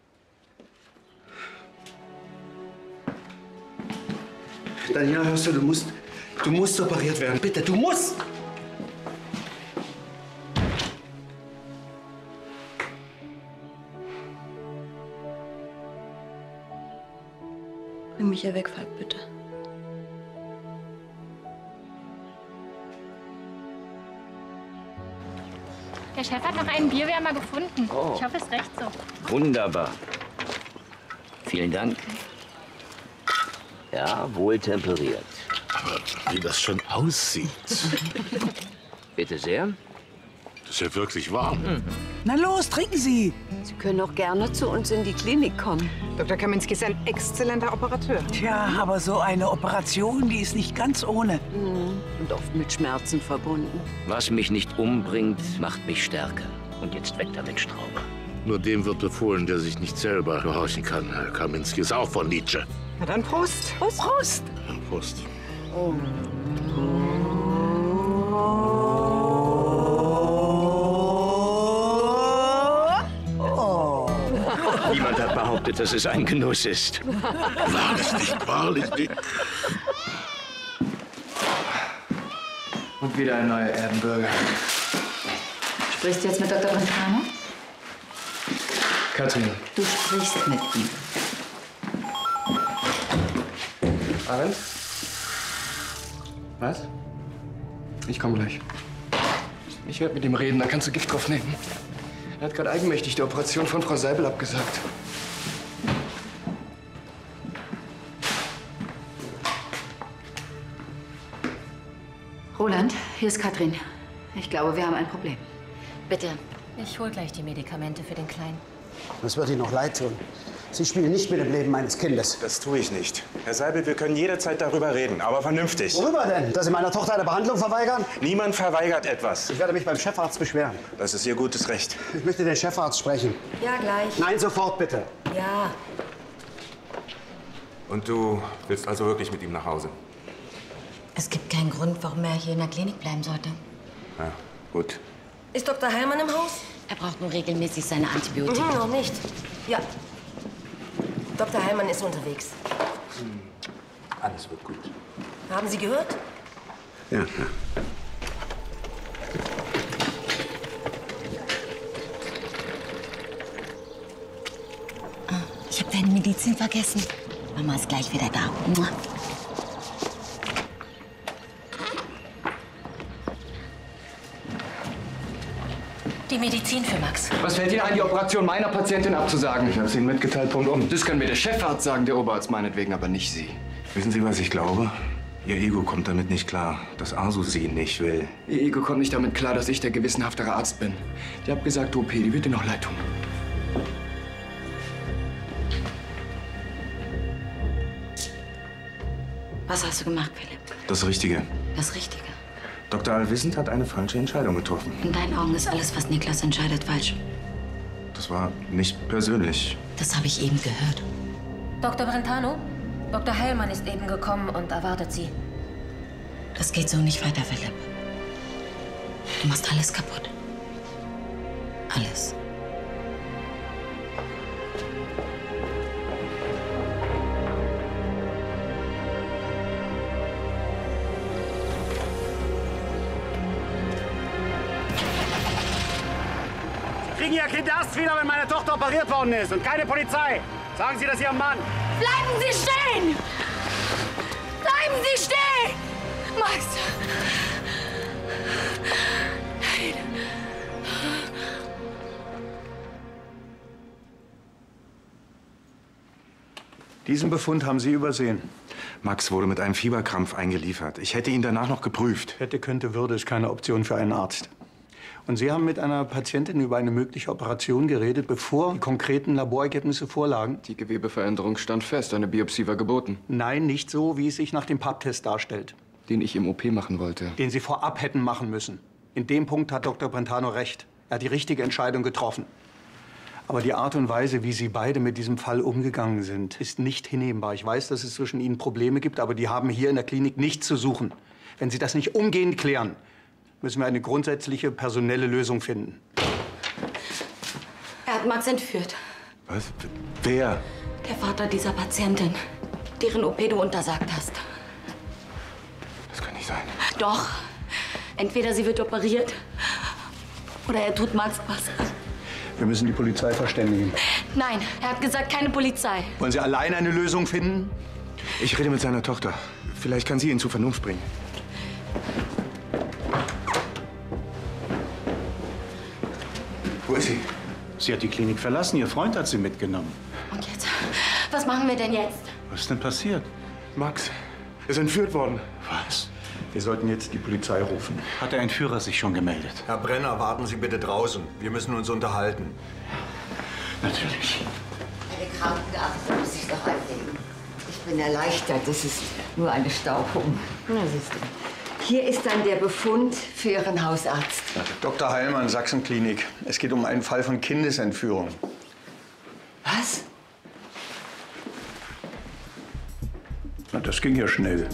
[SPEAKER 4] Daniela, hörst du, du musst operiert werden. Bitte, du musst!
[SPEAKER 5] Bring mich hier weg, Falk, bitte.
[SPEAKER 3] Der Chef hat noch einen Bierwärmer gefunden.
[SPEAKER 10] Oh.
[SPEAKER 3] Ich hoffe, es reicht so.
[SPEAKER 10] Wunderbar. Vielen Dank. Ja, wohl temperiert.
[SPEAKER 11] Wie das schon aussieht.
[SPEAKER 10] Bitte sehr.
[SPEAKER 11] Das ist ja wirklich warm.
[SPEAKER 12] Na los, trinken Sie.
[SPEAKER 17] Sie können auch gerne zu uns in die Klinik kommen.
[SPEAKER 9] Dr. Kaminski ist ein exzellenter Operateur.
[SPEAKER 12] Tja, aber so eine Operation, die ist nicht ganz ohne.
[SPEAKER 17] Und oft mit Schmerzen verbunden.
[SPEAKER 10] Was mich nicht umbringt, macht mich stärker. Und jetzt weg damit, Strauber.
[SPEAKER 11] Nur dem wird befohlen, der sich nicht selber gehorchen kann. Herr Kaminski ist auch von Nietzsche.
[SPEAKER 9] Na dann Prost.
[SPEAKER 12] Prost. Prost.
[SPEAKER 11] Prost.
[SPEAKER 17] Oh.
[SPEAKER 10] Niemand hat behauptet, dass es ein Genuss ist.
[SPEAKER 11] Wahrlich nicht, wahrlich nicht.
[SPEAKER 20] Und wieder ein neuer Erdenbürger.
[SPEAKER 1] Sprichst du jetzt mit Dr. Brentano?
[SPEAKER 20] Katrin.
[SPEAKER 1] Du sprichst mit ihm.
[SPEAKER 20] Arendt? Was? Ich komme gleich. Ich werde mit ihm reden, da kannst du Gift drauf nehmen. Er hat gerade eigenmächtig die Operation von Frau Seibel abgesagt.
[SPEAKER 1] Roland, hier ist Katrin. Ich glaube, wir haben ein Problem. Bitte.
[SPEAKER 8] Ich hol gleich die Medikamente für den Kleinen.
[SPEAKER 4] Das wird Ihnen noch leid tun. Sie spielen nicht mit dem Leben meines Kindes.
[SPEAKER 2] Das tue ich nicht. Herr Seibel, wir können jederzeit darüber reden, aber vernünftig.
[SPEAKER 4] Worüber denn? Dass Sie meiner Tochter eine Behandlung verweigern?
[SPEAKER 2] Niemand verweigert etwas.
[SPEAKER 4] Ich werde mich beim Chefarzt beschweren.
[SPEAKER 2] Das ist Ihr gutes Recht.
[SPEAKER 4] Ich möchte den Chefarzt sprechen.
[SPEAKER 8] Ja, gleich.
[SPEAKER 4] Nein, sofort bitte.
[SPEAKER 8] Ja.
[SPEAKER 2] Und du willst also wirklich mit ihm nach Hause?
[SPEAKER 1] Es gibt keinen Grund, warum er hier in der Klinik bleiben sollte.
[SPEAKER 2] Ja, gut.
[SPEAKER 8] Ist Dr. Heilmann im Haus?
[SPEAKER 1] Er braucht nur regelmäßig seine Antibiotika.
[SPEAKER 8] Noch nicht. Ja. Dr. Heilmann ist unterwegs.
[SPEAKER 2] Alles wird gut.
[SPEAKER 8] Haben Sie gehört?
[SPEAKER 2] Ja.
[SPEAKER 1] Ich habe deine Medizin vergessen. Mama ist gleich wieder da. Mua.
[SPEAKER 8] Die Medizin für Max.
[SPEAKER 20] Was fällt Ihnen ein, die Operation meiner Patientin abzusagen?
[SPEAKER 2] Ich habe es Ihnen mitgeteilt, Punkt um.
[SPEAKER 20] Das kann mir der Chefarzt sagen, der Oberarzt meinetwegen, aber nicht Sie.
[SPEAKER 2] Wissen Sie, was ich glaube? Ihr Ego kommt damit nicht klar, dass Arzu Sie nicht will.
[SPEAKER 20] Ihr Ego kommt nicht damit klar, dass ich der gewissenhaftere Arzt bin. Die abgesagte OP, die wird dir noch leid tun.
[SPEAKER 1] Was hast du gemacht, Philipp?
[SPEAKER 2] Das Richtige.
[SPEAKER 1] Das Richtige.
[SPEAKER 2] Dr. Allwissend hat eine falsche Entscheidung getroffen.
[SPEAKER 1] In deinen Augen ist alles, was Niklas entscheidet, falsch.
[SPEAKER 2] Das war nicht persönlich.
[SPEAKER 1] Das habe ich eben gehört.
[SPEAKER 8] Dr. Brentano? Dr. Heilmann ist eben gekommen und erwartet Sie.
[SPEAKER 1] Das geht so nicht weiter, Philipp. Du machst alles kaputt. Alles.
[SPEAKER 4] Sie kriegen Ihr Kind erst wieder, wenn meine Tochter operiert worden ist und keine Polizei. Sagen Sie das Ihrem Mann.
[SPEAKER 3] Bleiben Sie stehen! Bleiben Sie stehen! Max! Nein.
[SPEAKER 18] Diesen Befund haben Sie übersehen.
[SPEAKER 2] Max wurde mit einem Fieberkrampf eingeliefert. Ich hätte ihn danach noch geprüft.
[SPEAKER 18] Hätte, könnte, würde ist keine Option für einen Arzt. Und Sie haben mit einer Patientin über eine mögliche Operation geredet, bevor die konkreten Laborergebnisse vorlagen?
[SPEAKER 20] Die Gewebeveränderung stand fest. Eine Biopsie war geboten.
[SPEAKER 18] Nein, nicht so, wie es sich nach dem Papptest darstellt.
[SPEAKER 20] Den ich im OP machen wollte.
[SPEAKER 18] Den Sie vorab hätten machen müssen. In dem Punkt hat Dr. Brentano recht. Er hat die richtige Entscheidung getroffen. Aber die Art und Weise, wie Sie beide mit diesem Fall umgegangen sind, ist nicht hinnehmbar. Ich weiß, dass es zwischen Ihnen Probleme gibt, aber die haben hier in der Klinik nichts zu suchen. Wenn Sie das nicht umgehend klären, müssen wir eine grundsätzliche personelle Lösung finden.
[SPEAKER 1] Er hat Max entführt.
[SPEAKER 2] Was? Wer?
[SPEAKER 1] Der Vater dieser Patientin, deren OP du untersagt hast.
[SPEAKER 2] Das kann nicht sein.
[SPEAKER 1] Doch. Entweder sie wird operiert oder er tut Max was.
[SPEAKER 18] Wir müssen die Polizei verständigen.
[SPEAKER 1] Nein, er hat gesagt, keine Polizei.
[SPEAKER 18] Wollen Sie alleine eine Lösung finden?
[SPEAKER 2] Ich rede mit seiner Tochter. Vielleicht kann sie ihn zur Vernunft bringen. Wo ist sie?
[SPEAKER 18] Sie hat die Klinik verlassen. Ihr Freund hat sie mitgenommen.
[SPEAKER 1] Und jetzt? Was machen wir denn jetzt?
[SPEAKER 18] Was ist denn passiert?
[SPEAKER 2] Max ist entführt worden.
[SPEAKER 18] Was? Wir sollten jetzt die Polizei rufen.
[SPEAKER 15] Hat der Entführer sich schon gemeldet?
[SPEAKER 16] Herr Brenner, warten Sie bitte draußen. Wir müssen uns unterhalten.
[SPEAKER 15] Natürlich.
[SPEAKER 17] Eine Krankenakte muss ich doch einlegen. Ich bin erleichtert. Das ist nur eine Stauchung. Na, siehst du. Hier ist dann der Befund für Ihren Hausarzt.
[SPEAKER 18] Dr. Heilmann, Sachsenklinik. Es geht um einen Fall von Kindesentführung.
[SPEAKER 17] Was?
[SPEAKER 18] Na, das ging ja schnell.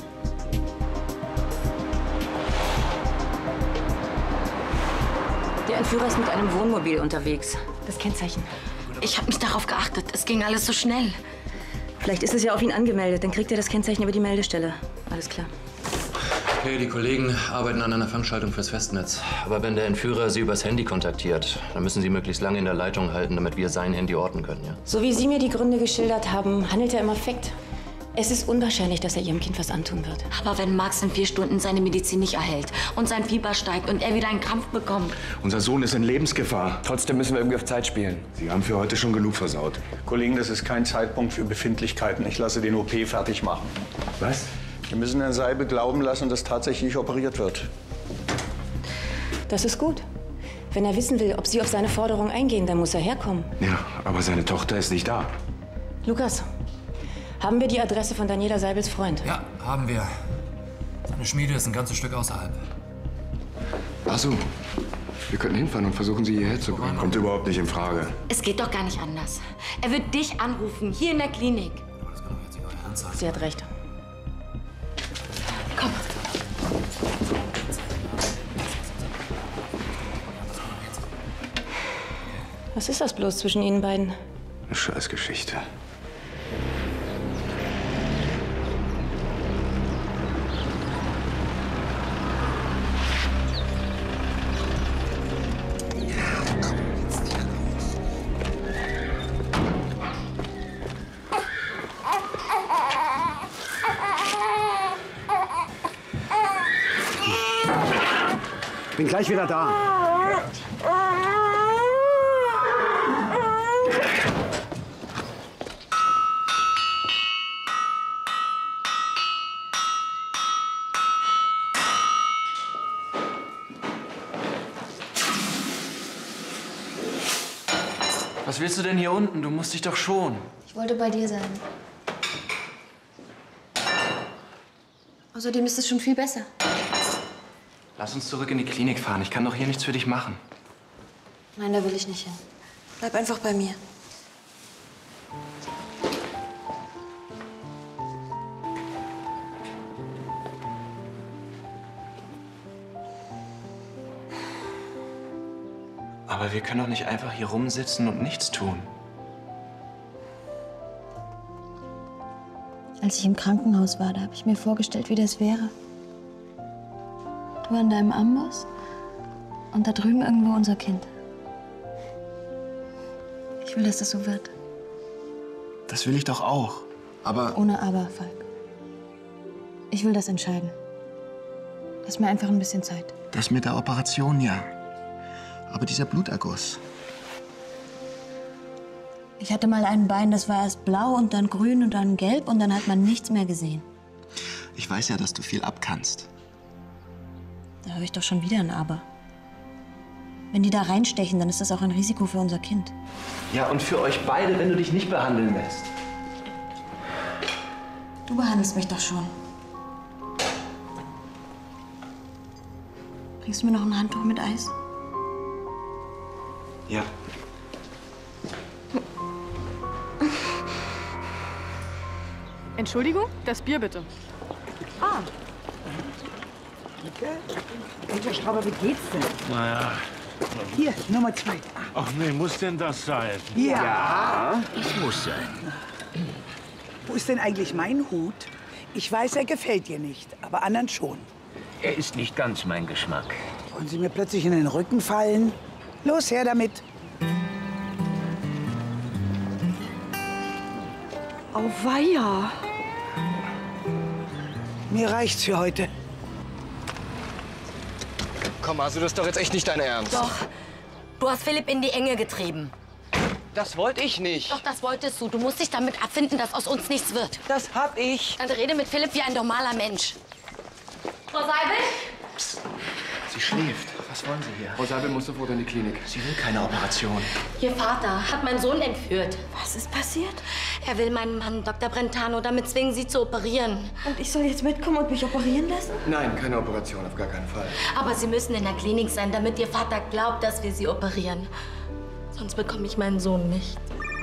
[SPEAKER 19] Der Entführer ist mit einem Wohnmobil unterwegs. Das Kennzeichen.
[SPEAKER 8] Ich habe nicht darauf geachtet. Es ging alles so schnell.
[SPEAKER 19] Vielleicht ist es ja auf ihn angemeldet. Dann kriegt er das Kennzeichen über die Meldestelle. Alles klar.
[SPEAKER 13] Okay, die Kollegen arbeiten an einer Fangschaltung fürs Festnetz. Aber wenn der Entführer Sie übers Handy kontaktiert, dann müssen Sie möglichst lange in der Leitung halten, damit wir sein Handy orten können, ja?
[SPEAKER 19] So wie Sie mir die Gründe geschildert haben, handelt er im Affekt. Es ist unwahrscheinlich, dass er Ihrem Kind was antun wird.
[SPEAKER 1] Aber wenn Max in 4 Stunden seine Medizin nicht erhält und sein Fieber steigt und er wieder einen Krampf bekommt.
[SPEAKER 2] Unser Sohn ist in Lebensgefahr.
[SPEAKER 20] Trotzdem müssen wir irgendwie auf Zeit spielen.
[SPEAKER 2] Sie haben für heute schon genug versaut.
[SPEAKER 18] Kollegen, das ist kein Zeitpunkt für Befindlichkeiten. Ich lasse den OP fertig machen.
[SPEAKER 2] Was?
[SPEAKER 18] Wir müssen Herrn Seibel glauben lassen, dass tatsächlich operiert wird.
[SPEAKER 19] Das ist gut. Wenn er wissen will, ob Sie auf seine Forderung eingehen, dann muss er herkommen.
[SPEAKER 2] Ja, aber seine Tochter ist nicht da.
[SPEAKER 19] Lukas, haben wir die Adresse von Daniela Seibels Freund?
[SPEAKER 13] Ja, haben wir. Seine Schmiede ist ein ganzes Stück außerhalb.
[SPEAKER 20] Ach so. Wir könnten hinfahren und versuchen, Sie hierher zu bringen.
[SPEAKER 2] Kommt überhaupt nicht in Frage.
[SPEAKER 1] Es geht doch gar nicht anders. Er wird dich anrufen, hier in der Klinik.
[SPEAKER 19] Sie hat recht.
[SPEAKER 1] Komm.
[SPEAKER 19] Was ist das bloß zwischen Ihnen beiden?
[SPEAKER 2] Eine Scheißgeschichte.
[SPEAKER 4] Bin gleich wieder da.
[SPEAKER 7] Was willst du denn hier unten? Du musst dich doch schonen.
[SPEAKER 5] Ich wollte bei dir sein. Außerdem ist es schon viel besser.
[SPEAKER 7] Lass uns zurück in die Klinik fahren. Ich kann doch hier nichts für dich machen.
[SPEAKER 5] Nein, da will ich nicht hin. Bleib einfach bei mir.
[SPEAKER 7] Aber wir können doch nicht einfach hier rumsitzen und nichts tun.
[SPEAKER 5] Als ich im Krankenhaus war, da habe ich mir vorgestellt, wie das wäre. Du an deinem Amboss und da drüben irgendwo unser Kind. Ich will, dass das so wird.
[SPEAKER 20] Das will ich doch auch. Aber...
[SPEAKER 5] Ohne Aber, Falk. Ich will das entscheiden. Lass mir einfach ein bisschen Zeit.
[SPEAKER 20] Das mit der Operation, ja. Aber dieser Bluterguss.
[SPEAKER 5] Ich hatte mal ein Bein, das war erst blau und dann grün und dann gelb und dann hat man nichts mehr gesehen.
[SPEAKER 20] Ich weiß ja, dass du viel abkannst.
[SPEAKER 5] Da höre ich doch schon wieder ein Aber. Wenn die da reinstechen, dann ist das auch ein Risiko für unser Kind.
[SPEAKER 7] Ja, und für euch beide, wenn du dich nicht behandeln lässt.
[SPEAKER 5] Du behandelst mich doch schon. Bringst du mir noch ein Handtuch mit Eis?
[SPEAKER 7] Ja.
[SPEAKER 14] Entschuldigung, das Bier bitte.
[SPEAKER 12] Ah. Welcher Schrauber, wie geht's denn?
[SPEAKER 11] Naja.
[SPEAKER 12] Hier, Nummer 2.
[SPEAKER 11] Ach nee, muss denn das sein?
[SPEAKER 12] Ja.
[SPEAKER 11] Es muss sein.
[SPEAKER 12] Wo ist denn eigentlich mein Hut? Ich weiß, er gefällt dir nicht, aber anderen schon.
[SPEAKER 10] Er ist nicht ganz mein Geschmack.
[SPEAKER 12] Wollen Sie mir plötzlich in den Rücken fallen? Los, her damit.
[SPEAKER 14] Auweia.
[SPEAKER 12] Mir reicht's für heute.
[SPEAKER 20] Komm, also das ist doch jetzt echt nicht dein Ernst.
[SPEAKER 1] Doch. Du hast Philipp in die Enge getrieben.
[SPEAKER 20] Das wollte ich nicht.
[SPEAKER 1] Doch, das wolltest du. Du musst dich damit abfinden, dass aus uns nichts wird.
[SPEAKER 12] Das hab ich.
[SPEAKER 1] Dann rede mit Philipp wie ein normaler Mensch.
[SPEAKER 3] Frau Seibel?
[SPEAKER 7] Psst. Sie schläft. Was wollen Sie hier?
[SPEAKER 20] Frau Seibel muss sofort in die Klinik.
[SPEAKER 7] Sie will keine Operation.
[SPEAKER 1] Ihr Vater hat meinen Sohn entführt.
[SPEAKER 5] Was ist passiert?
[SPEAKER 1] Er will meinen Mann, Dr. Brentano, damit zwingen, sie zu operieren.
[SPEAKER 5] Und ich soll jetzt mitkommen und mich operieren lassen?
[SPEAKER 20] Nein, keine Operation, auf gar keinen Fall.
[SPEAKER 1] Aber Sie müssen in der Klinik sein, damit Ihr Vater glaubt, dass wir Sie operieren. Sonst bekomme ich meinen Sohn nicht.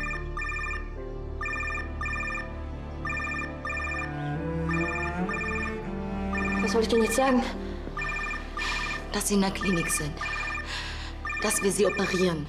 [SPEAKER 5] Was soll ich denn jetzt sagen?
[SPEAKER 1] Dass Sie in der Klinik sind. Dass wir Sie operieren.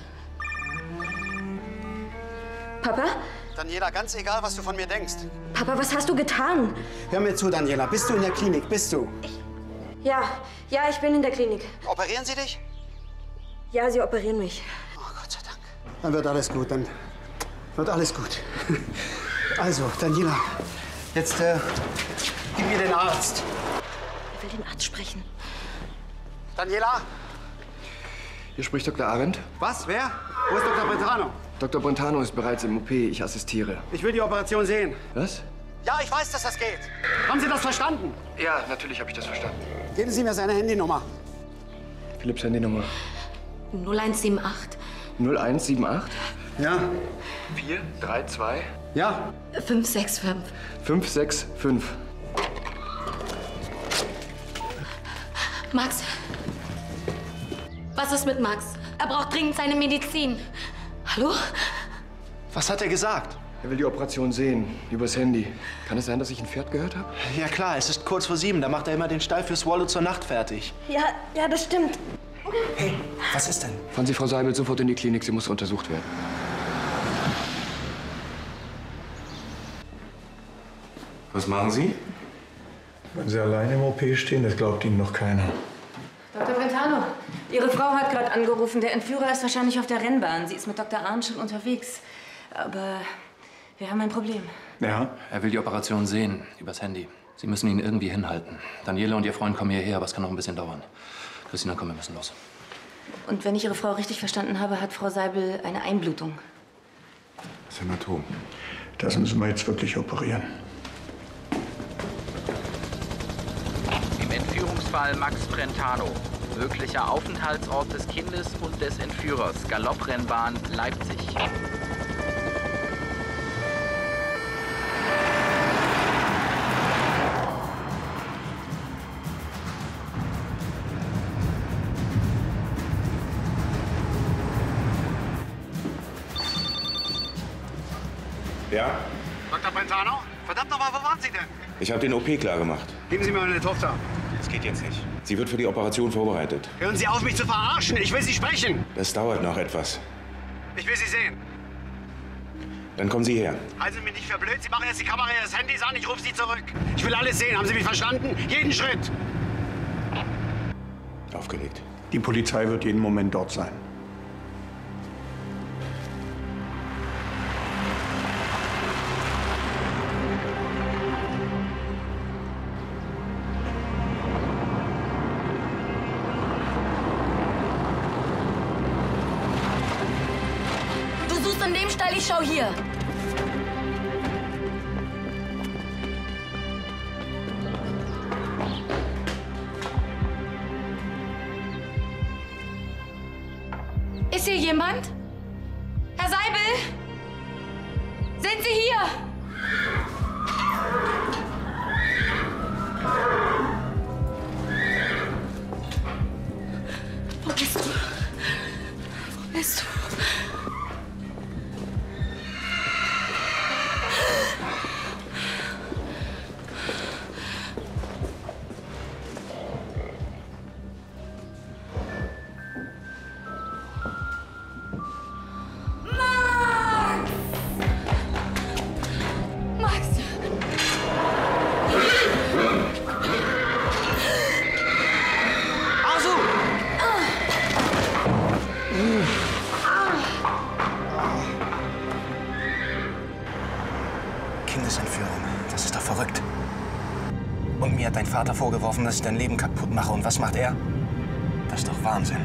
[SPEAKER 5] Papa?
[SPEAKER 4] Daniela, ganz egal, was du von mir denkst.
[SPEAKER 5] Papa, was hast du getan?
[SPEAKER 4] Hör mir zu, Daniela. Bist du in der Klinik? Bist du?
[SPEAKER 5] Ja, ich bin in der Klinik.
[SPEAKER 4] Operieren sie dich?
[SPEAKER 5] Ja, sie operieren mich.
[SPEAKER 4] Dann wird alles gut, dann wird alles gut. Also, Daniela, jetzt gib mir den Arzt.
[SPEAKER 5] Ich will den Arzt sprechen.
[SPEAKER 4] Daniela?
[SPEAKER 20] Hier spricht Dr. Arendt.
[SPEAKER 4] Was? Wer? Wo ist Dr. Brentano?
[SPEAKER 20] Dr. Brentano ist bereits im OP. Ich assistiere.
[SPEAKER 4] Ich will die Operation sehen.
[SPEAKER 20] Was?
[SPEAKER 4] Ja, ich weiß, dass das geht. Haben Sie das verstanden?
[SPEAKER 20] Ja, natürlich habe ich das verstanden.
[SPEAKER 4] Geben Sie mir seine Handynummer.
[SPEAKER 20] Philipps Handynummer.
[SPEAKER 1] 0178.
[SPEAKER 20] 0178?
[SPEAKER 4] Ja.
[SPEAKER 20] 432?
[SPEAKER 4] Ja.
[SPEAKER 1] 565.
[SPEAKER 20] 565.
[SPEAKER 1] Max. Was ist mit Max? Er braucht dringend seine Medizin. Hallo?
[SPEAKER 7] Was hat er gesagt?
[SPEAKER 20] Er will die Operation sehen, übers Handy. Kann es sein, dass ich ein Pferd gehört habe?
[SPEAKER 7] Ja klar, es ist kurz vor 7. Da macht er immer den Stall für Swallow zur Nacht fertig.
[SPEAKER 5] Ja, das stimmt.
[SPEAKER 7] Hey, was ist denn?
[SPEAKER 20] Fahren Sie Frau Seibel sofort in die Klinik. Sie muss untersucht werden.
[SPEAKER 2] Was machen Sie?
[SPEAKER 18] Wenn Sie allein im OP stehen, das glaubt Ihnen noch keiner.
[SPEAKER 19] Dr. Brentano, Ihre Frau hat gerade angerufen. Der Entführer ist wahrscheinlich auf der Rennbahn. Sie ist mit Dr. Arndt schon unterwegs. Aber wir haben ein Problem.
[SPEAKER 18] Ja?
[SPEAKER 13] Er will die Operation sehen, übers Handy. Sie müssen ihn irgendwie hinhalten. Daniela und ihr Freund kommen hierher, aber es kann noch ein bisschen dauern. Christina, komm, wir müssen los.
[SPEAKER 19] Und wenn ich Ihre Frau richtig verstanden habe, hat Frau Seibel eine Einblutung.
[SPEAKER 2] Das Hämatom.
[SPEAKER 18] Das müssen wir jetzt wirklich operieren.
[SPEAKER 6] Im Entführungsfall Max Brentano. Möglicher Aufenthaltsort des Kindes und des Entführers. Galopprennbahn Leipzig.
[SPEAKER 2] Ja?
[SPEAKER 4] Dr. Brentano? Verdammt nochmal, wo waren Sie denn?
[SPEAKER 2] Ich habe den OP klar gemacht.
[SPEAKER 4] Geben Sie mir meine Tochter.
[SPEAKER 2] Das geht jetzt nicht. Sie wird für die Operation vorbereitet.
[SPEAKER 4] Hören Sie auf, mich zu verarschen. Ich will Sie sprechen.
[SPEAKER 2] Das dauert noch etwas.
[SPEAKER 4] Ich will Sie sehen.
[SPEAKER 2] Dann kommen Sie her.
[SPEAKER 4] Halten Sie mich nicht für blöd. Sie machen jetzt die Kamera Ihres Handys an. Ich rufe Sie zurück. Ich will alles sehen. Haben Sie mich verstanden? Jeden Schritt.
[SPEAKER 2] Aufgelegt.
[SPEAKER 18] Die Polizei wird jeden Moment dort sein.
[SPEAKER 3] Du suchst in dem Stall, ich schau hier. Ist hier jemand? Herr Seibel? Sind Sie hier? Wo bist du? Wo bist du? Max!
[SPEAKER 4] Arzu!
[SPEAKER 7] Kindesentführung. Das ist doch verrückt. Und mir hat dein Vater vorgeworfen, dass ich dein Leben kaputt mache. Und was macht er? Das ist doch Wahnsinn.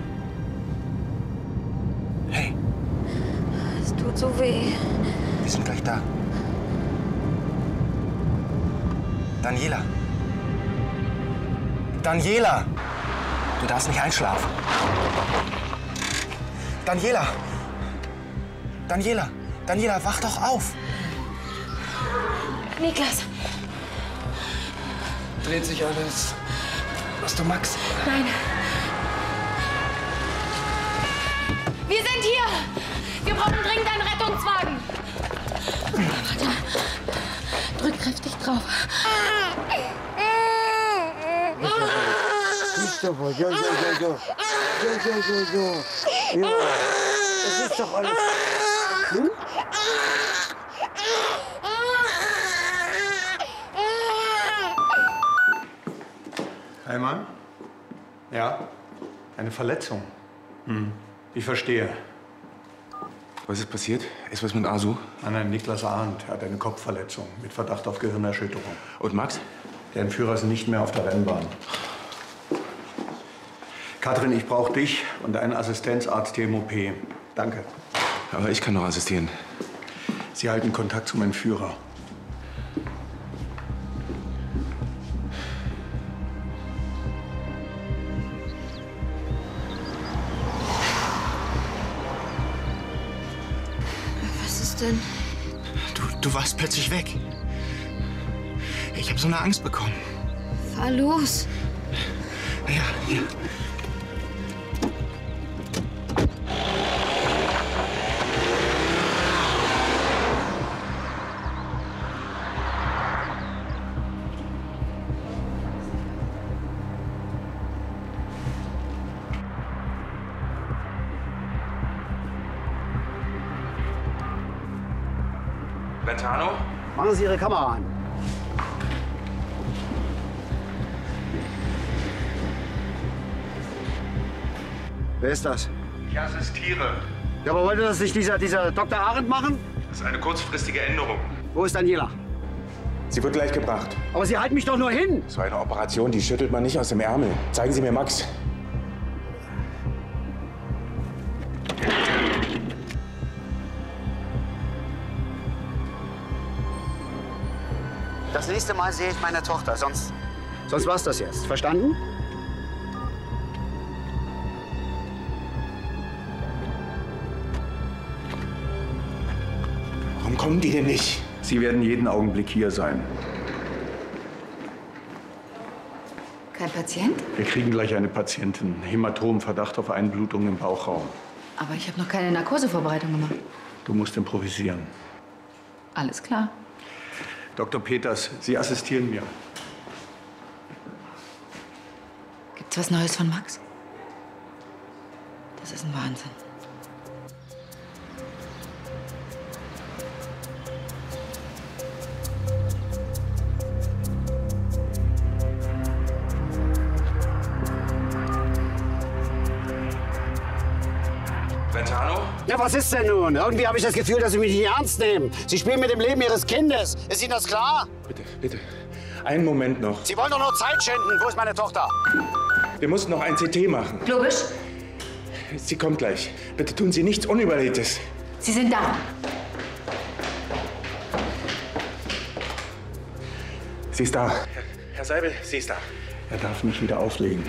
[SPEAKER 7] Hey,
[SPEAKER 5] Es tut so weh.
[SPEAKER 7] wir sind gleich da. Daniela. Daniela! Du darfst nicht einschlafen. Daniela! Daniela! Daniela, wach doch auf!
[SPEAKER 3] Niklas!
[SPEAKER 7] Dreht sich alles. Hast du Max?
[SPEAKER 3] Nein. Wir sind hier! Wir brauchen dringend einen Rettungswagen! Warte. Drück kräftig drauf.
[SPEAKER 4] Christopher, ja. Ja, das ist doch alles. Hm?
[SPEAKER 18] Heilmann? Ja? Eine Verletzung? Hm. Ich verstehe.
[SPEAKER 2] Was ist passiert? Ist was mit Arzu?
[SPEAKER 18] Nein, Niklas Arndt hat eine Kopfverletzung mit Verdacht auf Gehirnerschütterung.
[SPEAKER 2] Und Max?
[SPEAKER 18] Der Entführer ist nicht mehr auf der Rennbahn. Katrin, ich brauche dich und einen Assistenzarzt hier im OP. Danke.
[SPEAKER 2] Aber ich kann noch assistieren.
[SPEAKER 18] Sie halten Kontakt zum Entführer.
[SPEAKER 5] Was ist denn?
[SPEAKER 7] Du warst plötzlich weg. Ich habe so eine Angst bekommen.
[SPEAKER 5] Fahr los.
[SPEAKER 7] Ja.
[SPEAKER 2] Brentano?
[SPEAKER 4] Machen Sie Ihre Kamera an. Wer ist das?
[SPEAKER 2] Ich assistiere.
[SPEAKER 4] Ja, aber wollte das nicht dieser Dr. Arendt machen?
[SPEAKER 2] Das ist eine kurzfristige Änderung.
[SPEAKER 4] Wo ist Daniela?
[SPEAKER 2] Sie wird gleich gebracht.
[SPEAKER 4] Aber Sie halten mich doch nur hin.
[SPEAKER 2] So eine Operation, die schüttelt man nicht aus dem Ärmel. Zeigen Sie mir Max.
[SPEAKER 4] Das nächste Mal sehe ich meine Tochter, sonst war's das jetzt. Verstanden?
[SPEAKER 2] Warum kommen die denn nicht?
[SPEAKER 18] Sie werden jeden Augenblick hier sein.
[SPEAKER 1] Kein Patient?
[SPEAKER 18] Wir kriegen gleich eine Patientin. Hämatom-Verdacht auf Einblutung im Bauchraum.
[SPEAKER 1] Aber ich habe noch keine Narkosevorbereitung gemacht.
[SPEAKER 18] Du musst improvisieren.
[SPEAKER 1] Alles klar.
[SPEAKER 18] Dr. Peters, Sie assistieren mir.
[SPEAKER 1] Gibt's was Neues von Max? Das ist ein Wahnsinn.
[SPEAKER 2] Brentano?
[SPEAKER 4] Ja, was ist denn nun? Irgendwie habe ich das Gefühl, dass Sie mich nicht ernst nehmen. Sie spielen mit dem Leben Ihres Kindes. Ist Ihnen das klar?
[SPEAKER 2] Bitte. Einen Moment noch.
[SPEAKER 4] Sie wollen doch nur Zeit schinden. Wo ist meine Tochter?
[SPEAKER 2] Wir mussten noch ein CT machen.
[SPEAKER 1] Globisch?
[SPEAKER 2] Sie kommt gleich. Bitte tun Sie nichts Unüberlegtes.
[SPEAKER 1] Sie sind da.
[SPEAKER 2] Sie ist da. Herr Seibel, sie ist da.
[SPEAKER 18] Er darf mich wieder auflegen.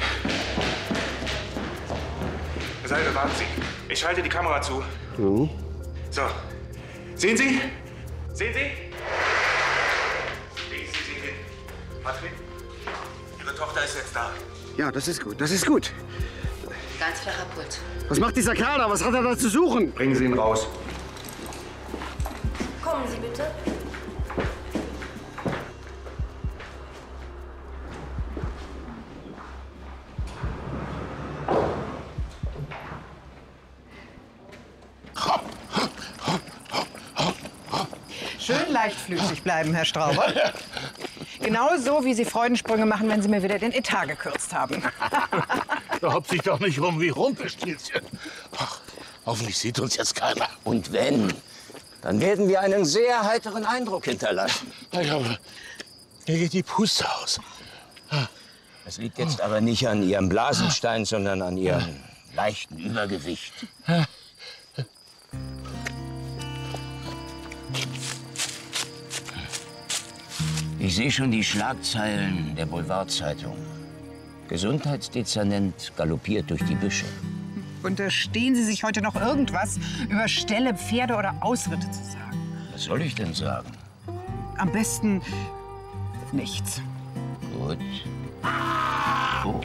[SPEAKER 2] Herr Seibel, warten Sie. Ich schalte die Kamera zu.
[SPEAKER 4] Mhm.
[SPEAKER 2] So. Sehen Sie? Sehen Sie? Legen Sie hin. Patrick, Ihre Tochter ist jetzt da.
[SPEAKER 4] Ja, das ist gut. Das ist gut.
[SPEAKER 1] Ganz flacher Puls.
[SPEAKER 4] Was macht dieser Kerl da? Was hat er da zu suchen?
[SPEAKER 18] Bringen Sie ihn raus.
[SPEAKER 5] Kommen Sie bitte.
[SPEAKER 9] Schön leichtfüßig bleiben, Herr Strauber. Genauso, wie Sie Freudensprünge machen, wenn Sie mir wieder den Etat gekürzt haben.
[SPEAKER 11] Da hoppt sich doch nicht rum wie Rumpelstilzchen. Ach, hoffentlich sieht uns jetzt keiner.
[SPEAKER 10] Und wenn, dann werden wir einen sehr heiteren Eindruck hinterlassen.
[SPEAKER 11] Ja, aber mir geht die Puste aus.
[SPEAKER 10] Es liegt jetzt aber nicht an Ihrem Blasenstein, sondern an Ihrem leichten Übergewicht. Ich sehe schon die Schlagzeilen der Boulevardzeitung. Gesundheitsdezernent galoppiert durch die Büsche.
[SPEAKER 9] Unterstehen Sie sich heute noch irgendwas über Ställe, Pferde oder Ausritte zu sagen?
[SPEAKER 10] Was soll ich denn sagen?
[SPEAKER 9] Am besten nichts.
[SPEAKER 10] Gut. Oh.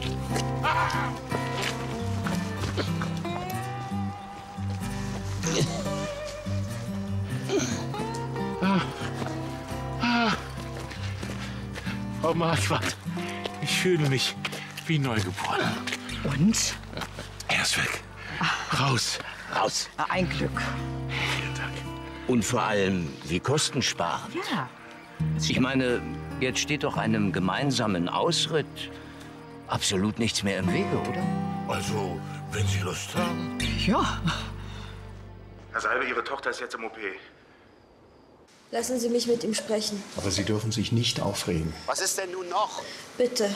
[SPEAKER 11] Frau Marquardt, ich fühle mich wie neugeboren.
[SPEAKER 9] Und?
[SPEAKER 11] Er ist weg. Raus. Raus.
[SPEAKER 9] Ein Glück.
[SPEAKER 11] Vielen Dank.
[SPEAKER 10] Und vor allem, wie kostensparend.
[SPEAKER 9] Ja.
[SPEAKER 10] Ich meine, jetzt steht doch einem gemeinsamen Ausritt absolut nichts mehr im Wege, oder?
[SPEAKER 11] Also, wenn Sie Lust haben.
[SPEAKER 9] Ja.
[SPEAKER 2] Herr Salbe, Ihre Tochter ist jetzt im OP.
[SPEAKER 5] Lassen Sie mich mit ihm sprechen.
[SPEAKER 18] Aber Sie dürfen sich nicht aufregen.
[SPEAKER 4] Was ist denn nun noch?
[SPEAKER 5] Bitte.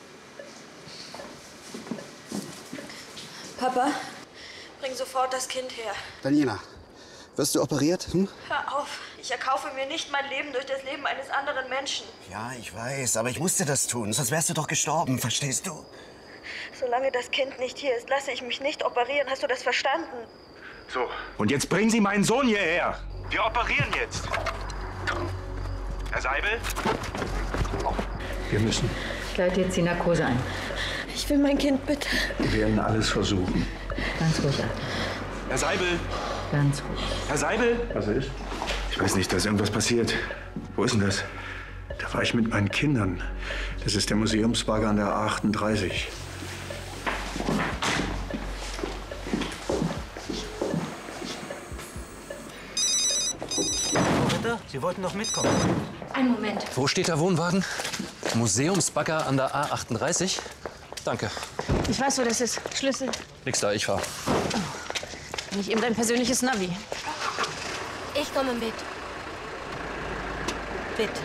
[SPEAKER 5] Papa, bring sofort das Kind her.
[SPEAKER 4] Daniela, wirst du operiert? Hm?
[SPEAKER 5] Hör auf. Ich erkaufe mir nicht mein Leben durch das Leben eines anderen Menschen.
[SPEAKER 4] Ja, ich weiß, aber ich musste das tun. Sonst wärst du doch gestorben, verstehst du?
[SPEAKER 5] Solange das Kind nicht hier ist, lasse ich mich nicht operieren. Hast du das verstanden?
[SPEAKER 2] So, und jetzt bringen Sie meinen Sohn hierher. Wir operieren jetzt. Herr Seibel?
[SPEAKER 18] Wir müssen.
[SPEAKER 21] Ich leite jetzt die Narkose ein.
[SPEAKER 5] Ich will mein Kind, bitte.
[SPEAKER 18] Wir werden alles versuchen.
[SPEAKER 21] Ganz ruhig atmen.
[SPEAKER 2] Herr Seibel?
[SPEAKER 21] Ganz ruhig.
[SPEAKER 2] Herr Seibel?
[SPEAKER 18] Was ist?
[SPEAKER 2] Ich weiß nicht, da ist irgendwas passiert. Wo ist denn das?
[SPEAKER 18] Da war ich mit meinen Kindern. Das ist der Museumsbagger an der A38.
[SPEAKER 7] Sie wollten doch mitkommen.
[SPEAKER 5] Einen Moment.
[SPEAKER 13] Wo steht der Wohnwagen? Museumsbagger an der A38? Danke.
[SPEAKER 19] Ich weiß, wo das ist. Schlüssel.
[SPEAKER 13] Nix da, ich fahr.
[SPEAKER 19] Nicht eben dein persönliches Navi.
[SPEAKER 3] Ich komme mit. Bitte.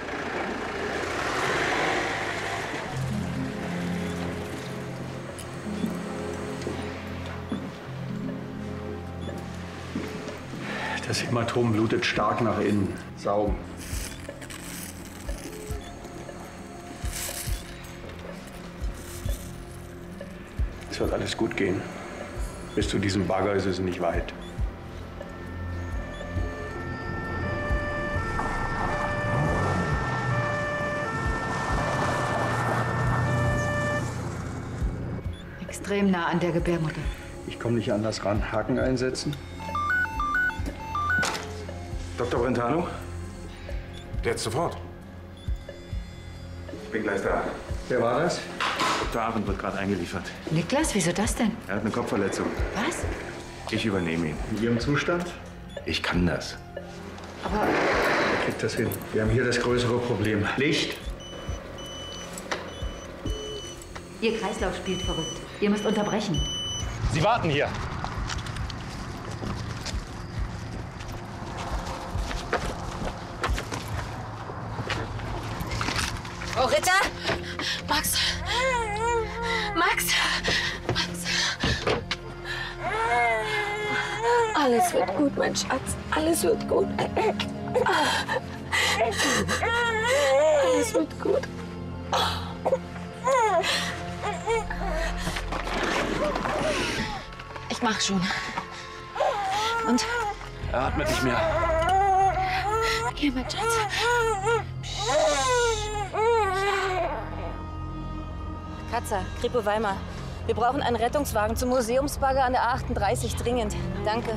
[SPEAKER 18] Das Hämatom blutet stark nach innen. Saugen. Es wird alles gut gehen. Bis zu diesem Bagger ist es nicht weit.
[SPEAKER 21] Extrem nah an der Gebärmutter.
[SPEAKER 18] Ich komme nicht anders ran. Haken einsetzen.
[SPEAKER 2] Dr. Brentano? Jetzt sofort. Ich bin gleich da.
[SPEAKER 18] Wer war das?
[SPEAKER 2] Dr. Arendt wird gerade eingeliefert.
[SPEAKER 21] Niklas, wieso das denn?
[SPEAKER 2] Er hat eine Kopfverletzung.
[SPEAKER 21] Was?
[SPEAKER 2] Ich übernehme ihn.
[SPEAKER 18] In Ihrem Zustand?
[SPEAKER 2] Ich kann das.
[SPEAKER 21] Aber
[SPEAKER 18] Er kriegt das hin. Wir haben hier das größere Problem. Licht.
[SPEAKER 21] Ihr Kreislauf spielt verrückt. Ihr müsst unterbrechen.
[SPEAKER 13] Sie warten hier.
[SPEAKER 3] Frau Ritter? Max? Max? Max?
[SPEAKER 5] Alles wird gut, mein Schatz. Alles wird gut. Alles wird gut.
[SPEAKER 19] Ich mach schon. Und?
[SPEAKER 13] Er atmet nicht mehr.
[SPEAKER 5] Hier, mein Schatz.
[SPEAKER 19] Katzer, Kripo Weimar. Wir brauchen einen Rettungswagen zum Museumsbagger an der A38 dringend. Danke.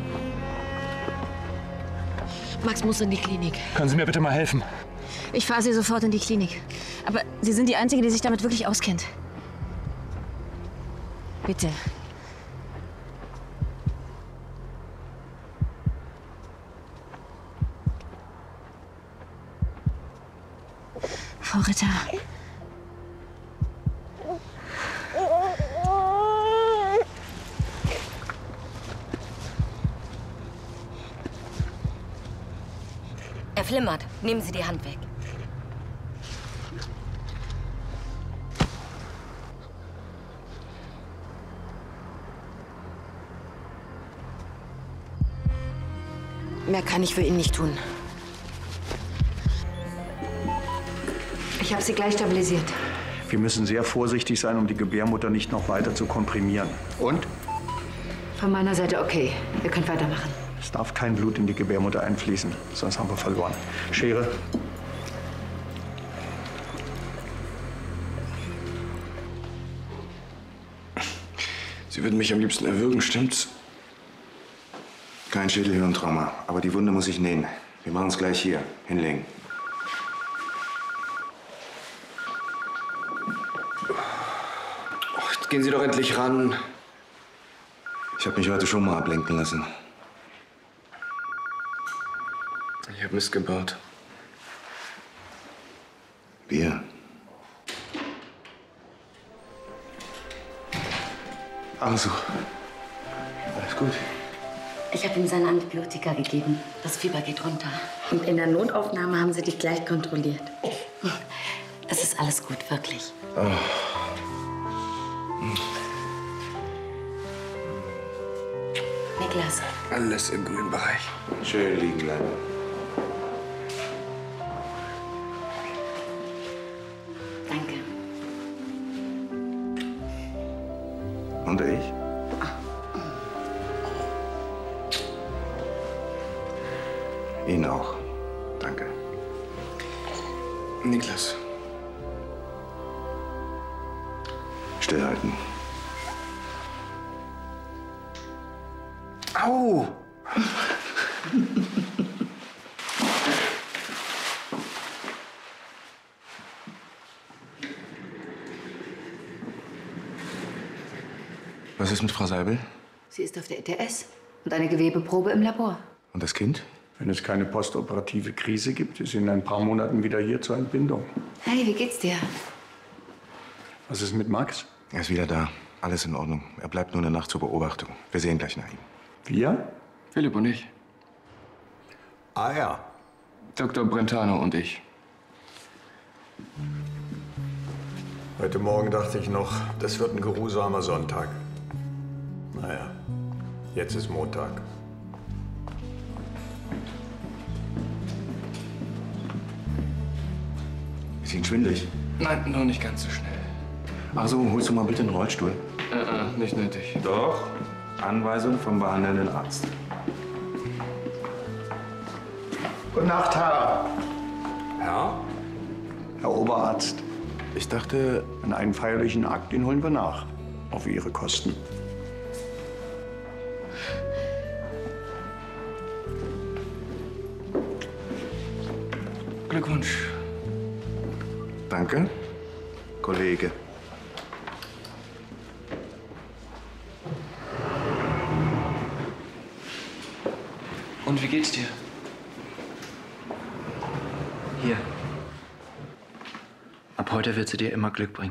[SPEAKER 3] Max muss in die Klinik.
[SPEAKER 13] Können Sie mir bitte mal helfen?
[SPEAKER 19] Ich fahre Sie sofort in die Klinik. Aber Sie sind die Einzige, die sich damit wirklich auskennt. Bitte. Frau Ritter.
[SPEAKER 3] Er flimmert. Nehmen Sie die Hand weg. Mehr kann ich für ihn nicht tun.
[SPEAKER 21] Ich habe sie gleich stabilisiert.
[SPEAKER 18] Wir müssen sehr vorsichtig sein, um die Gebärmutter nicht noch weiter zu komprimieren. Und?
[SPEAKER 21] Von meiner Seite okay. Ihr könnt weitermachen.
[SPEAKER 18] Es darf kein Blut in die Gebärmutter einfließen, sonst haben wir verloren. Schere.
[SPEAKER 2] Sie würden mich am liebsten erwürgen, stimmt's? Kein Schädelhirntrauma, aber die Wunde muss ich nähen. Wir machen es gleich hier. Hinlegen.
[SPEAKER 20] Oh, jetzt gehen Sie doch endlich ran.
[SPEAKER 2] Ich habe mich heute schon mal ablenken lassen.
[SPEAKER 20] Ich habe Mist gebaut.
[SPEAKER 2] Wir? Also, alles gut.
[SPEAKER 1] Ich habe ihm seine Antibiotika gegeben. Das Fieber geht runter. Und in der Notaufnahme haben sie dich gleich kontrolliert. Es ist alles gut, wirklich.
[SPEAKER 2] Oh.
[SPEAKER 1] Niklas.
[SPEAKER 20] Alles im grünen Bereich.
[SPEAKER 2] Schön liegen bleiben.
[SPEAKER 1] Danke.
[SPEAKER 2] Und ich? Ihnen auch. Danke.
[SPEAKER 20] Niklas.
[SPEAKER 2] Stillhalten.
[SPEAKER 20] Au!
[SPEAKER 2] Was ist mit Frau Seibel?
[SPEAKER 21] Sie ist auf der ETS und eine Gewebeprobe im Labor.
[SPEAKER 2] Und das Kind?
[SPEAKER 18] Wenn es keine postoperative Krise gibt, ist sie in ein paar Monaten wieder hier zur Entbindung.
[SPEAKER 21] Hey, wie geht's dir?
[SPEAKER 18] Was ist mit Max?
[SPEAKER 2] Er ist wieder da. Alles in Ordnung. Er bleibt nur eine Nacht zur Beobachtung. Wir sehen gleich nach ihm.
[SPEAKER 18] Wir?
[SPEAKER 20] Philipp und ich.
[SPEAKER 18] Ah ja.
[SPEAKER 20] Dr. Brentano und ich.
[SPEAKER 18] Heute Morgen dachte ich noch, das wird ein geruhsamer Sonntag. Naja, jetzt ist Montag.
[SPEAKER 2] Ist Ihnen schwindelig?
[SPEAKER 20] Nein, noch nicht ganz so schnell.
[SPEAKER 2] Also, holst du mal bitte einen Rollstuhl?
[SPEAKER 20] Nicht nötig.
[SPEAKER 2] Doch. Anweisung vom behandelnden Arzt.
[SPEAKER 18] Gute Nacht, Herr.
[SPEAKER 2] Herr?
[SPEAKER 18] Herr Oberarzt.
[SPEAKER 2] Ich dachte...
[SPEAKER 18] Einen feierlichen Akt, den holen wir nach. Auf Ihre Kosten.
[SPEAKER 20] Glückwunsch.
[SPEAKER 2] Danke, Kollege.
[SPEAKER 13] Und wie geht's dir? Hier. Ab heute wird sie dir immer Glück bringen.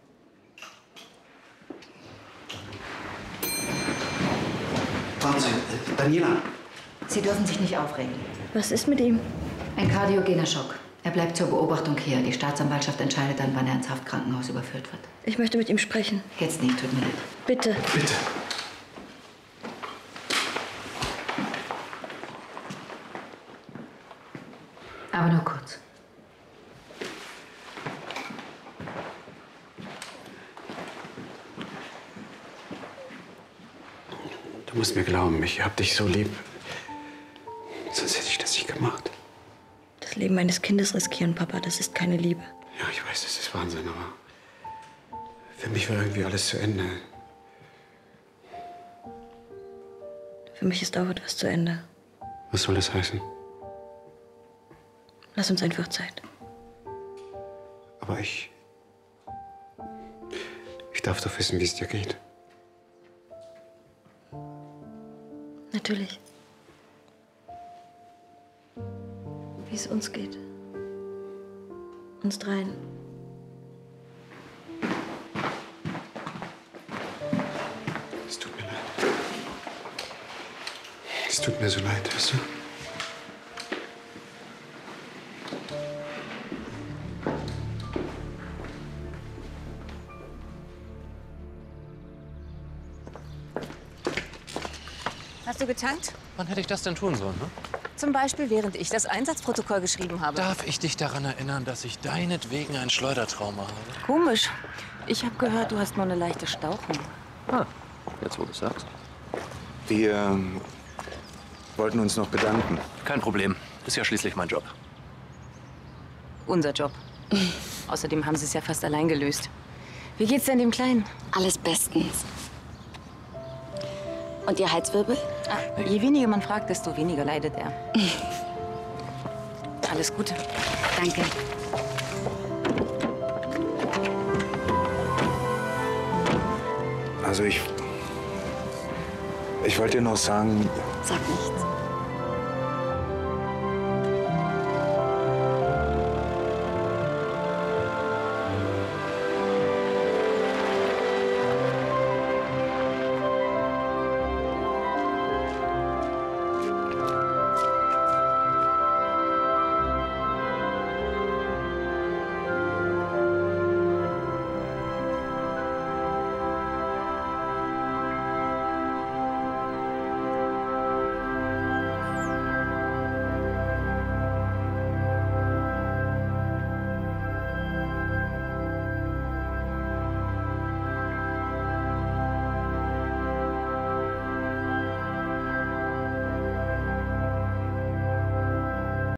[SPEAKER 4] Warten Sie, Daniela.
[SPEAKER 21] Sie dürfen sich nicht aufregen.
[SPEAKER 5] Was ist mit ihm?
[SPEAKER 21] Ein kardiogener Schock. Er bleibt zur Beobachtung hier. Die Staatsanwaltschaft entscheidet dann, wann er ins Haftkrankenhaus überführt wird.
[SPEAKER 5] Ich möchte mit ihm sprechen.
[SPEAKER 21] Jetzt nicht, tut mir leid.
[SPEAKER 5] Bitte.
[SPEAKER 2] Bitte.
[SPEAKER 21] Aber nur kurz.
[SPEAKER 4] Du musst mir glauben, ich hab dich so lieb. Sonst hätte ich das nicht gemacht.
[SPEAKER 5] Das Leben eines Kindes riskieren, Papa, das ist keine Liebe.
[SPEAKER 4] Ja, ich weiß, das ist Wahnsinn, aber für mich war irgendwie alles zu Ende.
[SPEAKER 5] Für mich ist auch etwas zu Ende.
[SPEAKER 4] Was soll das heißen?
[SPEAKER 5] Lass uns einfach Zeit.
[SPEAKER 4] Aber ich darf doch wissen, wie es dir geht.
[SPEAKER 5] Natürlich. Wie es uns geht. Uns dreien.
[SPEAKER 4] Es tut mir leid. Es tut mir so leid, weißt du?
[SPEAKER 19] Hast du getankt?
[SPEAKER 13] Wann hätte ich das denn tun sollen, ne?
[SPEAKER 19] Zum Beispiel, während ich das Einsatzprotokoll geschrieben habe.
[SPEAKER 13] Darf ich dich daran erinnern, dass ich deinetwegen ein Schleudertrauma habe?
[SPEAKER 19] Komisch. Ich habe gehört, du hast nur eine leichte Stauchung.
[SPEAKER 13] Ah, jetzt wo du sagst.
[SPEAKER 2] Wir wollten uns noch bedanken.
[SPEAKER 13] Kein Problem. Ist ja schließlich mein Job.
[SPEAKER 19] Unser Job. Außerdem haben sie es ja fast allein gelöst. Wie geht's denn dem Kleinen?
[SPEAKER 1] Alles bestens. Und Ihr Halswirbel?
[SPEAKER 19] Ah, je weniger man fragt, desto weniger leidet er. Alles Gute.
[SPEAKER 1] Danke.
[SPEAKER 2] Also ich wollte dir noch sagen...
[SPEAKER 1] Sag nichts.